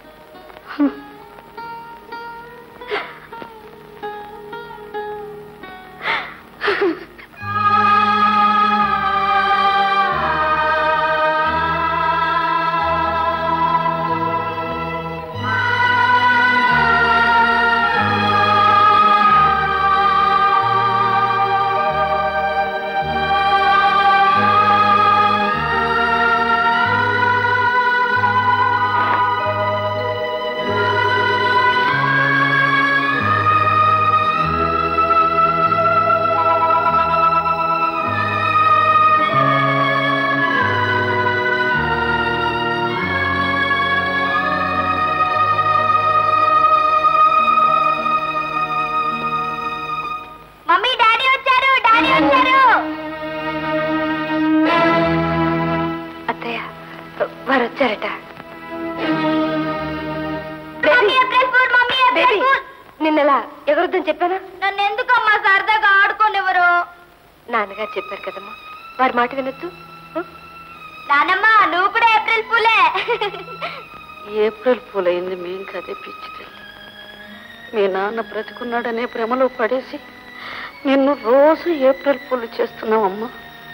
నిన్నలా ఎగరొద్దని చెప్పానా? నన్ను ఎందుకమ్మా సరదాగా ఆడుకోనివ్వరు? నాన్నగారు చెప్పారు కదమ్మా, వారి మాట వినొద్దు. నానమ్మా, నువ్వు కూడా ఏప్రిల్ పూలే. ఏప్రిల్ పూలైంది మేం కదే పిచ్చి తల్లి. మీ నాన్న బ్రతుకున్నాడనే భ్రమలో పడేసి నిన్ను రోజు ఏప్రిల్ పూలు చేస్తున్నావమ్మా.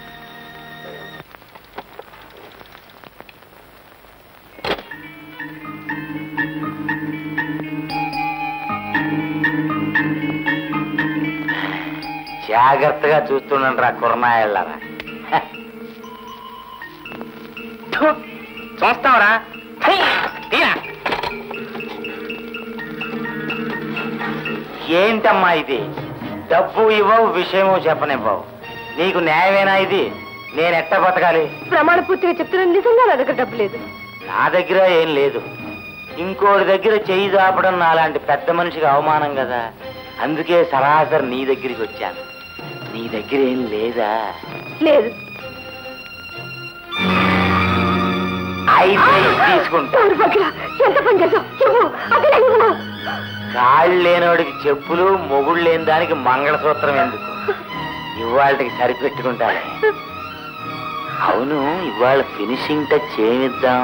జాగ్రత్తగా చూస్తుండండి రా కుర్మాయళ్ళరా. చూస్తావరా? ఏంటమ్మా ఇది? డబ్బు ఇవ్వవు, విషయము చెప్పనివ్వవు. నీకు న్యాయమేనా ఇది? నేను ఎట్ట బతకాలి? ప్రమాణ పూర్తిగా చెప్తున్నాను, నిజంగా నా దగ్గర డబ్బు లేదు. నా దగ్గర ఏం లేదు. ఇంకోటి దగ్గర చెయ్యి దాపడం నాలాంటి పెద్ద మనిషికి అవమానం కదా. అందుకే సరాసరి నీ దగ్గరికి వచ్చాను. నీ దగ్గర ఏం లేదా? లేదు. అయితే తీసుకుంటా. ఎంత పని చేసావు? కాళ్ళు లేనివాడికి చెప్పులు, మొగుళ్ళు లేని దానికి మంగళసూత్రం ఎందుకు? ఇవాళకి సరిపెట్టుకుంటాను. అవును, ఇవాళ ఫినిషింగ్ టచ్ ఏమిద్దాం?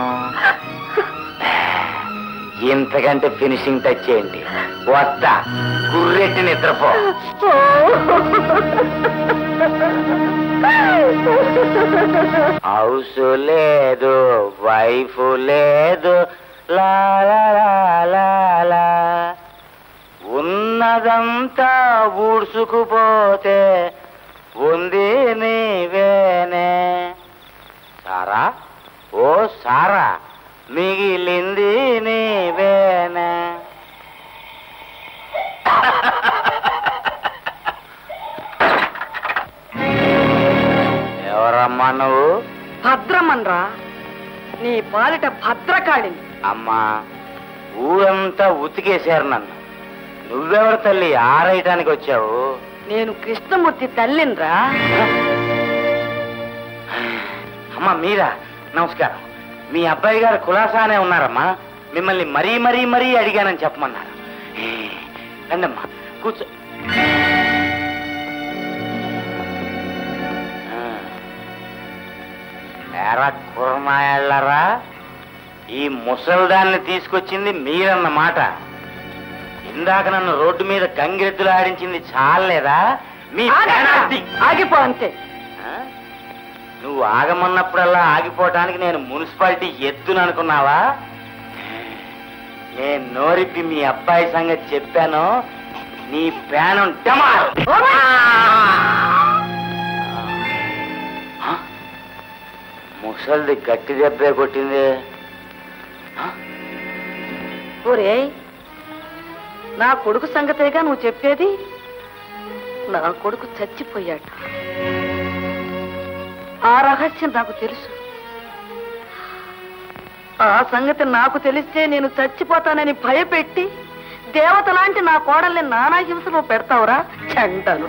ఇంతకంటే ఫినిషింగ్ టచ్ ఏంటి? వస్తా, గుర్రెట్టి నిద్రపో. హౌస్ లేదు, వైఫ్ లేదు, లాలా ఉన్నదంతా ఊడ్చుకుపోతే ఉంది నీవేనే. సారా, ఓ సారా, మిగిలింది నీవేనే. ఎవరమ్మా నువ్వు? భద్రమన్రా, నీ పాలిట భద్రకాళిని. అమ్మా, ఊరంతా ఉతికేశారు నన్ను. నువ్వెవరు తల్లి ఆరేయటానికి వచ్చావు? నేను కృష్ణమూర్తి తల్లినిరా. అమ్మా మీరా? నమస్కారం. మీ అబ్బాయి గారు కులాసానే ఉన్నారమ్మా. మిమ్మల్ని మరీ మరీ మరీ అడిగానని చెప్పమన్నారు. రండమ్మా, కూర్చో. ఎరా కుర్మాయళ్ళరా, ఈ ముసల్దాన్ని తీసుకొచ్చింది మీరన్నమాట. ఇందాక నన్ను రోడ్డు మీద గంగిరెద్దులు ఆడించింది చాలేదా? మీ ఆగిపో అంతే. నువ్వు ఆగమన్నప్పుడల్లా ఆగిపోవటానికి నేను మున్సిపాలిటీ ఎద్దును అనుకున్నావా? నేను నోరిప్పి మీ అబ్బాయి సంగతి చెప్పాను, నీ ప్రాణం డమారు. ముసల్ది గట్టి దెబ్బే కొట్టింది. ఒరే, నా కొడుకు సంగతేగా నువ్వు చెప్పేది? నా కొడుకు చచ్చిపోయాడు. ఆ రహస్యం నాకు తెలుసు. ఆ సంగతి నాకు తెలిస్తే నేను చచ్చిపోతానని భయపెట్టి దేవత లాంటి నా కోడల్ని నానా హింసలో పెడతావురా చండలు.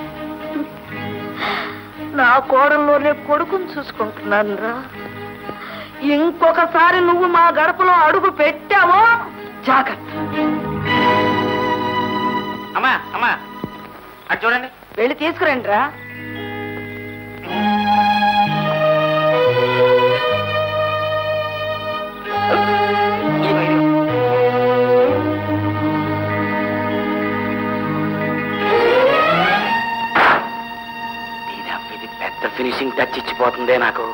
నా కోడల్లోనే కొడుకుని చూసుకుంటున్నాను రా. ఇంకొకసారి నువ్వు మా గడపలో అడుగు పెట్టావో జాగ్రత్త. అమ్మా అమ్మా అది చూడండి. వెళ్ళి తీసుకురండి రా. ఇది పెద్ద ఫినిషింగ్ టచ్ ఇచ్చిపోతుందే నాకు.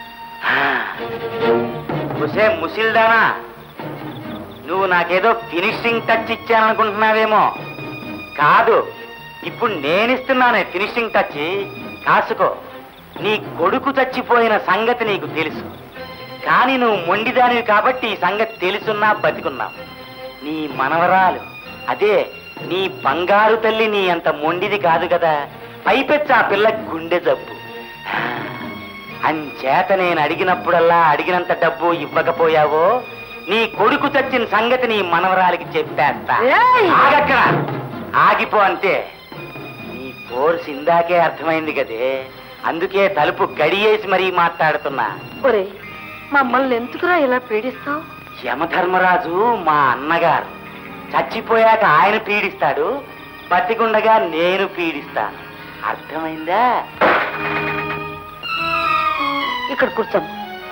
ముసిల్దానా, నువ్వు నాకేదో ఫినిషింగ్ టచ్ ఇచ్చాననుకుంటున్నావేమో. కాదు, ఇప్పుడు నేనిస్తున్నానే ఫినిషింగ్ టచ్. కాసుకో. నీ కొడుకు చచ్చిపోయిన సంగతి నీకు తెలుసు, కానీ నువ్వు మొండిదానివి కాబట్టి ఈ సంగతి తెలుసున్నా బతికున్నావు. నీ మనవరాలు, అదే నీ బంగారు తల్లి, నీ అంత మొండిది కాదు కదా. పైపెచ్చి ఆ పిల్ల గుండె జబ్బు. అంచేత నేను అడిగినప్పుడల్లా అడిగినంత డబ్బు ఇవ్వకపోయావో నీ కొడుకు చచ్చిన సంగతి నీ మనవరాలికి చెప్పేస్తా. ఆగక్కడ, ఆగిపో అంతే. నీ కోర్సు ఇందాకే అర్థమైంది కదే, అందుకే తలుపు గడియేసి మరీ మాట్లాడుతున్నా. ఒరే, మమ్మల్ని ఎందుకురా ఇలా పీడిస్తావు? యమధర్మరాజు మా అన్నగారు. చచ్చిపోయాక ఆయన పీడిస్తాడు, బతికుండగా నేను పీడిస్తాను. అర్థమైందా? ఇక్కడ కూర్చోము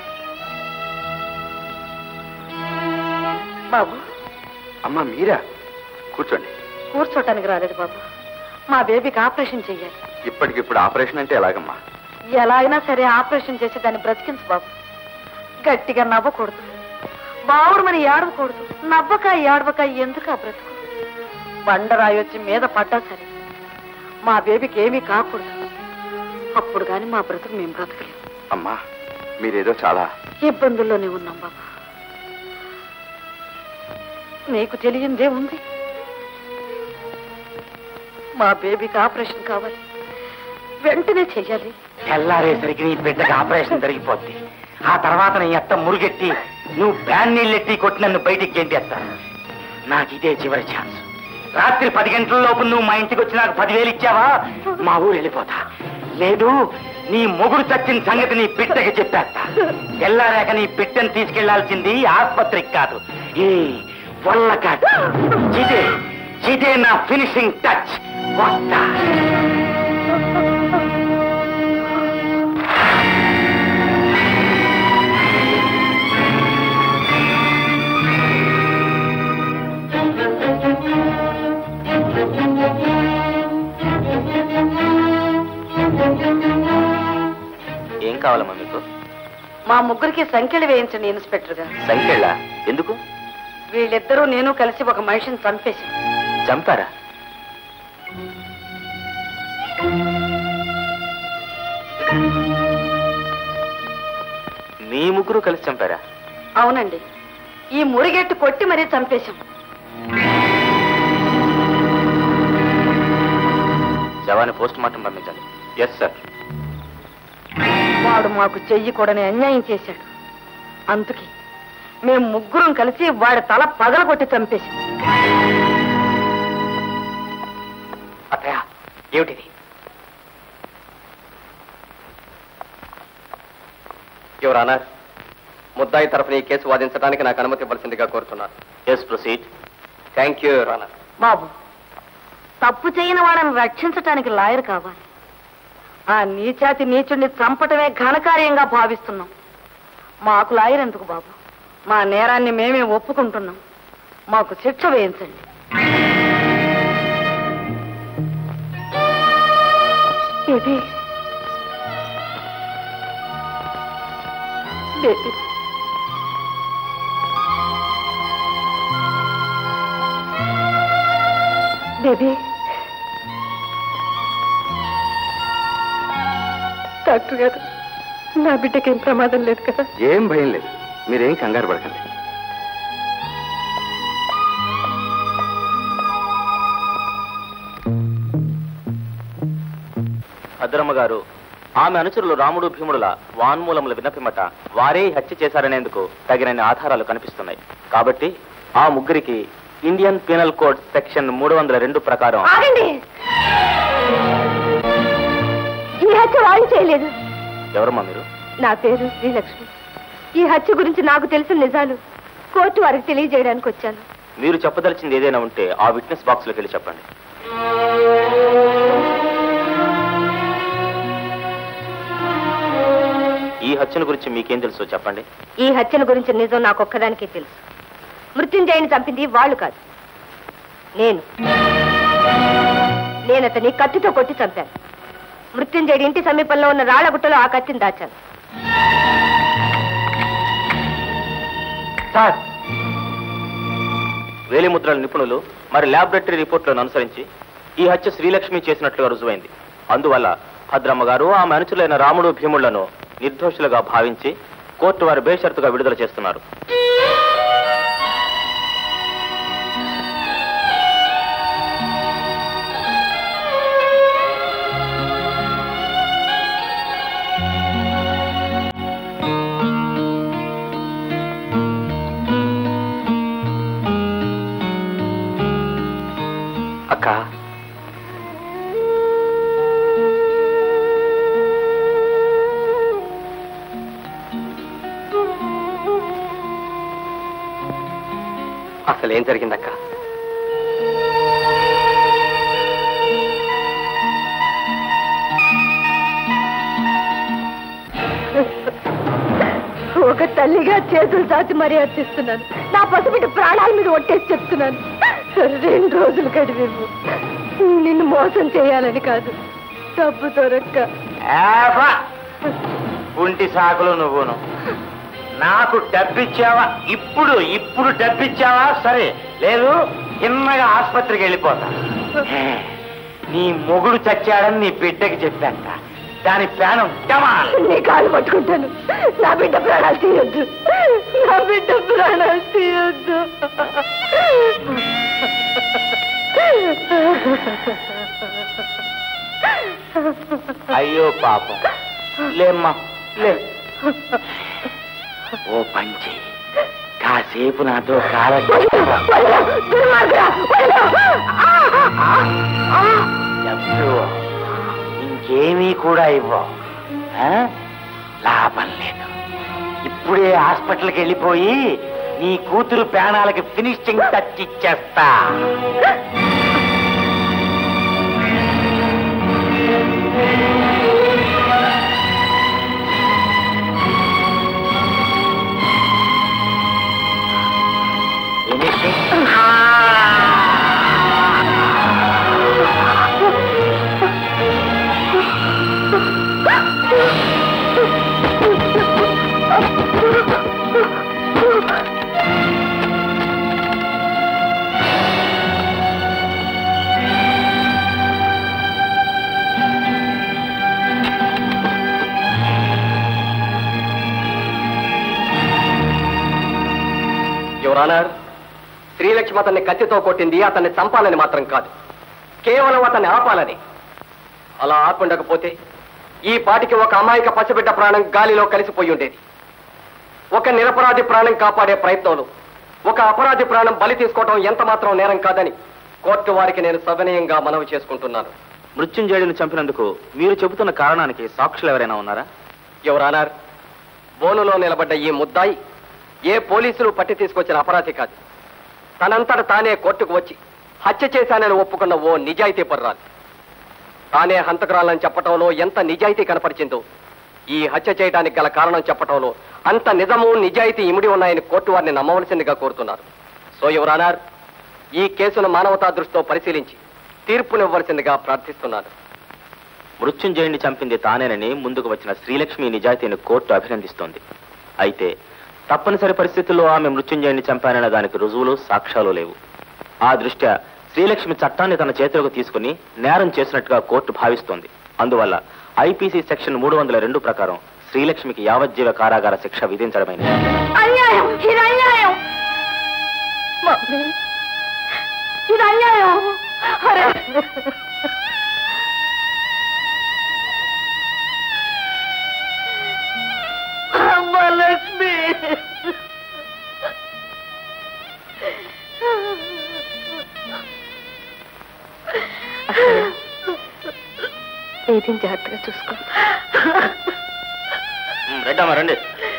బాబు. అమ్మా మీరా? కూర్చోండి. కూర్చోటానికి రాలేదు బాబు, మా బేబీకి ఆపరేషన్ చెయ్యాలి. ఇప్పటికిప్పుడు ఆపరేషన్ అంటే ఎలాగమ్మా? ఎలా అయినా సరే ఆపరేషన్ చేసి దాన్ని బ్రతికించు బాబు. గట్టిగా నవ్వకూడదు, బావుడు మరి ఏడవకూడదు. నవ్వక ఏడవక ఎందుకు ఆ బ్రతుకు? బండరాయి వచ్చి మీద పడ్డా సరే మా బేబీకి ఏమీ కాకూడదు. అప్పుడు కానీ మా బ్రతుకు మేము బ్రతకలేము. అమ్మా మీరేదో చాలా ఇబ్బందుల్లోనే ఉన్నాం బాబా. నీకు తెలియందే ఉంది. మా బేబీకి ఆపరేషన్ కావాలి, వెంటనే చెయ్యాలి. తెల్లారేసరికి నీ బిడ్డకి ఆపరేషన్ జరిగిపోద్ది. ఆ తర్వాత నీ అత్త మురుగెట్టి నువ్వు బ్యాన్ నీళ్ళెట్టి కొట్టి నన్ను బయటికి గెంటేస్తాను. నాకు ఇదే చివరి ఛాన్స్. రాత్రి 10 గంటల లోపు నువ్వు మా ఇంటికి వచ్చి నాకు 10,000 ఇచ్చావా, మా ఊరు వెళ్ళిపోతా. లేదు, నీ మొగుడు చచ్చిన సంగతి నీ బిడ్డకి చెప్పేస్తా. తెల్లారాక నీ బిడ్డను తీసుకెళ్లాల్సింది ఆసుపత్రికి కాదు, ఈ వల్లకాడు. ఇదే నా ఫినిషింగ్ టచ్. వస్తా. ఏం కావాలమ్మా మీకు? మా ముగ్గురికి సంఖ్యలు వేయించండి ఇన్స్పెక్టర్ గారు. సంఖ్యలా? ఎందుకు? వీళ్ళిద్దరూ నేను కలిసి ఒక మనిషిని చంపేసి. చంపారా? మీ ముగ్గురు కలిసి చంపారా? అవునండి, ఈ మురిగెట్టు కొట్టి మరీ చంపేశాం. శవాన్ని పోస్ట్ మార్టం పంపించాలి. Yes sir. వాడు మాకు చెయ్యకూడని అన్యాయం చేశాడు, అందుకే మేము ముగ్గురం కలిసి వాడి తల పగలగొట్టి చంపేశాం. అత్తయ్య, ఏమిటిది? యువర్ ఆనర్, ముద్దాయి తరఫున ఈ కేసు వాదించడానికి నాకు అనుమతి ఇవ్వాల్సిందిగా కోరుతున్నాను. Yes, proceed. Thank you your honour. బాబు, తప్పు చేయని వాళ్ళని రక్షించటానికి లాయర్ కావాలి. ఆ నీచాతి నీచుడిని చంపటమే ఘనకార్యంగా భావిస్తున్నాం. మాకు లాయర్ ఎందుకు బాబు? మా నేరాన్ని మేమే ఒప్పుకుంటున్నాం. మాకు శిక్ష వేయించండి. ఇది బేబీ. బేబీ, డాక్టర్ గారు, నా బిడ్డకి ఏం ప్రమాదం లేదు కదా? ఏం భయం లేదు, మీరేం కంగారు పడకండి. భద్రమ్మ గారు, ఆమె అనుచరులు రాముడు భీముడుల వాన్మూలముల వినపిమట వారే హత్య చేశారనేందుకు తగినన్ని ఆధారాలు కనిపిస్తున్నాయి. కాబట్టి ఆ ముగ్గురికి ఇండియన్ పీనల్ కోడ్ సెక్షన్ 302 ప్రకారం. ఆగండి. ఈ హత్య వాళ్ళు చేయలేదు. ఎవరమ్మా మీరు? నా పేరు శ్రీలక్ష్మి. ఈ హత్య గురించి నాకు తెలిసిన నిజాలు కోర్టు వారికి తెలియజేయడానికి వచ్చాను. మీరు చెప్పదలిచింది ఏదైనా ఉంటే ఆ విట్నెస్ బాక్స్ లోకి వెళ్ళి చెప్పండి. ఈ హత్యను గురించి మీకేం తెలుసో చెప్పండి. ఈ హత్యను గురించి నిజం నాకు ఒక్కదానికే తెలుసు. మృత్యుంజయని చంపింది వాళ్ళు కాదు, నేను అతన్ని కత్తితో కొట్టి చంపాను. మృత్యుంజయుడి ఇంటి సమీపంలో ఉన్న రాళ్లగుట్టలో ఆ కత్తిని దాచాను. సార్, వేలిముద్రల నిపుణులు మరి ల్యాబొరేటరీ రిపోర్ట్లను అనుసరించి ఈ హత్య శ్రీలక్ష్మి చేసినట్లుగా రుజువైంది. అందువల్ల భద్రమ్మ గారు ఆమె అనుచులైన రాముడు భీముళ్లను నిర్దోషులుగా భావించి కోర్టు వారు బేషరతుగా విడుదల చేస్తున్నారు. అక్క, అసలేం జరిగిందక్క? ఒక తల్లిగా చేతులు చాచి మరీ అర్చిస్తున్నాను. నా పసిబిడ్డ ప్రాణాల మీద ఒట్టేసి చెప్తున్నాను. 2 రోజులు గడివేవు. నిన్ను మోసం చేయాలని కాదు, డబ్బు దొరక్క. కుంటి సాకులు నువ్వును. నాకు డబ్బిచ్చావా? ఇప్పుడు డబ్బిచ్చావా? సరే, లేదు చిన్నగా ఆసుపత్రికి వెళ్ళిపోతా. నీ మొగుడు చచ్చాడని నీ బిడ్డకి చెప్పాక దాని ప్రాణం నీ కాలు పట్టుకుంటాను. నా బిడ్డ ప్రాణాలు తీయొద్దు, నా బిడ్డ ప్రాణాలు తీయొద్దు. అయ్యో పాపం, లేమ్మా లే. ఓ పంచి, కాసేపు నాతో ఇంకేమీ కూడా ఇవ్వవు. లాభం లేదు. ఇప్పుడే హాస్పిటల్కి వెళ్ళిపోయి నీ కూతురు ప్రాణాలకి ఫినిషింగ్ టచ్ ఇచ్చేస్తా. యువరానర్, శ్రీలక్ష్మి అతన్ని కత్తితో కొట్టింది అతన్ని చంపాలని మాత్రం కాదు, కేవలం అతన్ని ఆపాలని. అలా ఆపుండకపోతే ఈ పాటికి ఒక అమాయక పసిబిడ్డ ప్రాణం గాలిలో కలిసిపోయి ఉండేది. ఒక నిరపరాధి ప్రాణం కాపాడే ప్రయత్నంలో ఒక అపరాధి ప్రాణం బలి తీసుకోవడం ఎంత మాత్రం నేరం కాదని కోర్టు వారికి నేను సవినయంగా మనవి చేసుకుంటున్నాను. మృత్యుంజయుడిని చంపినందుకు మీరు చెబుతున్న కారణానికి సాక్షులు ఎవరైనా ఉన్నారా? యువరానర్, బోనులో నిలబడ్డ ఈ ముద్దాయి ఏ పోలీసులు పట్టి తీసుకొచ్చిన అపరాధి కాదు. తనంతట తానే కోర్టుకు వచ్చి హత్య చేశానని ఒప్పుకున్న ఓ నిజాయితీ పర్రాలు. తానే హంతకురాలని చెప్పటంలో ఎంత నిజాయితీ కనపరిచిందో ఈ హత్య చేయడానికి గల కారణం చెప్పటంలో అంత నిజము నిజాయితీ ఇమిడి ఉన్నాయని కోర్టు వారిని నమ్మవలసిందిగా కోరుతున్నారు. సో యువరానర్, ఈ కేసును మానవతా దృష్టితో పరిశీలించి తీర్పునివ్వవలసిందిగా ప్రార్థిస్తున్నాను. మృత్యుంజయుడిని చంపింది తానేనని ముందుకు వచ్చిన శ్రీలక్ష్మి నిజాయితీని కోర్టు అభినందిస్తోంది. అయితే తప్పనిసరి పరిస్థితుల్లో ఆమె మృత్యుంజయుడిని చంపానన్న దానికి రుజువులు సాక్ష్యాలు లేవు. ఆ దృష్ట్యా శ్రీలక్ష్మి చట్టాన్ని తన చేతిలోకి తీసుకుని నేరం చేసినట్టుగా కోర్టు భావిస్తోంది. అందువల్ల ఐపీసీ సెక్షన్ 302 ప్రకారం శ్రీలక్ష్మికి యావజ్జీవ కారాగార శిక్ష విధించడమైనది. అన్యాయం, ఇది అన్యాయం. ఇది అన్యాయం. లక్ష్మి, బేబీని జాగ్రత్తగా చూసుకో. రెడ్డమ్మా రండి.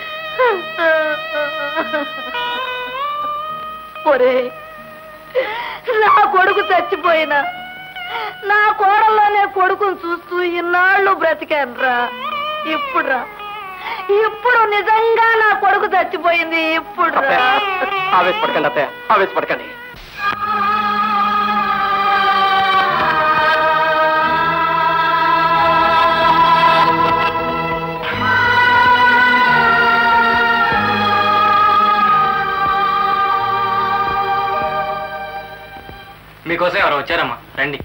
ఒరే, నా కొడుకు చచ్చిపోయినా నా కోడల్లోనే కొడుకుని చూస్తూ ఇన్నాళ్ళు బ్రతికానురా. ఇప్పుడు నిజంగా నా కొడుకు చచ్చిపోయింది. ఇప్పుడు ఆవేశపడకండి అత్తయ్య, ఆవేశపడకండి. మీకోసం ఎవరు వచ్చారమ్మా, రండి.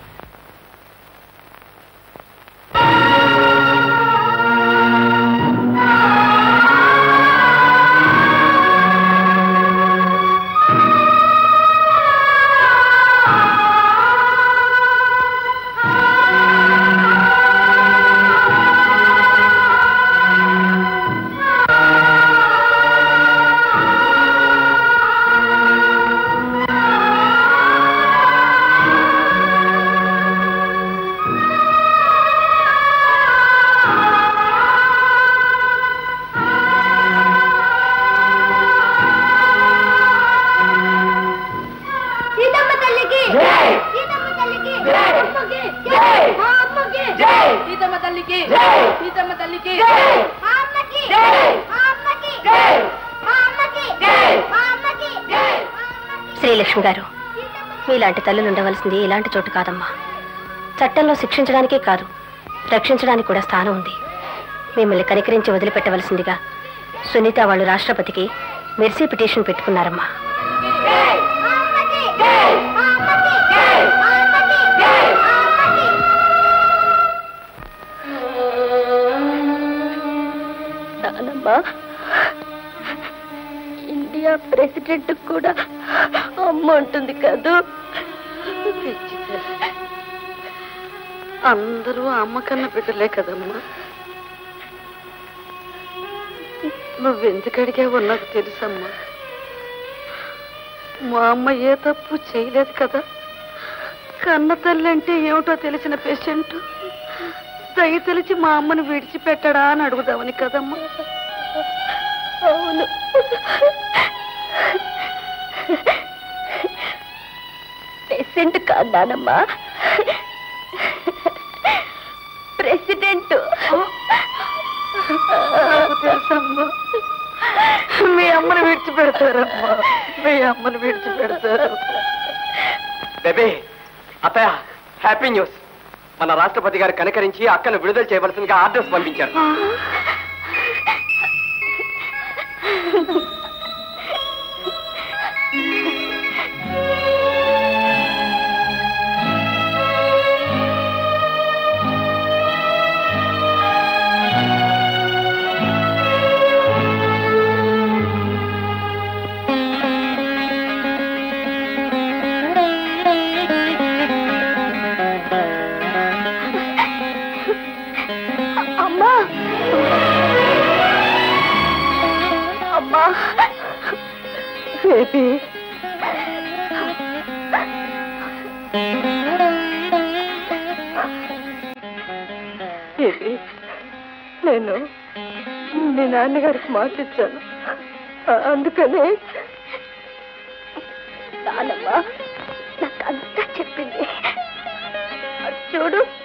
శ్రీలక్ష్మి గారు, మీలాంటి తల్లులు ఉండవలసింది ఇలాంటి చోటు కాదమ్మా. చట్టంలో శిక్షించడానికే కాదు, రక్షించడానికి కూడా స్థానం ఉంది. మిమ్మల్ని కనికరించి వదిలిపెట్టవలసిందిగా సునీత వాళ్ళు రాష్ట్రపతికి మెర్సీ పిటిషన్ పెట్టుకున్నారమ్మా. నానమ్మా, ఇండియా ప్రెసిడెంట్ కూడా అమ్మ ఉంటుంది కదూ. అందరూ అమ్మ కన్నా బిడ్డలే కదమ్మా. నువ్వెందుకు అడిగావో నాకు తెలుసమ్మా. మా అమ్మ ఏ తప్పు చేయలేదు కదా. కన్న తల్లి అంటే ఏమిటో తెలిసిన పేషెంట్ దయ తెలిసి మా అమ్మను విడిచిపెట్టడా అని అడుగుదామని కదమ్మా. అవును, పేషెంట్ కాదానమ్మా, ప్రెసిడెంట్. తెలుసమ్మా, మీ అమ్మను విడిచిపెడతారమ్మా, మీ అమ్మను విడిచిపెడతారు. బేబీ, అత్తయ్య, హ్యాపీ న్యూస్. మన రాష్ట్రపతి గారు కనికరించి అక్కను విడుదల చేయవలసిందిగా ఆర్డర్స్ పంపించారు. బేబీ, బేబీ, నేను మీ నాన్నగారికి మాట ఇచ్చాను. అందుకనే నానమ్మా నాకంతా చెప్పింది. చూడు,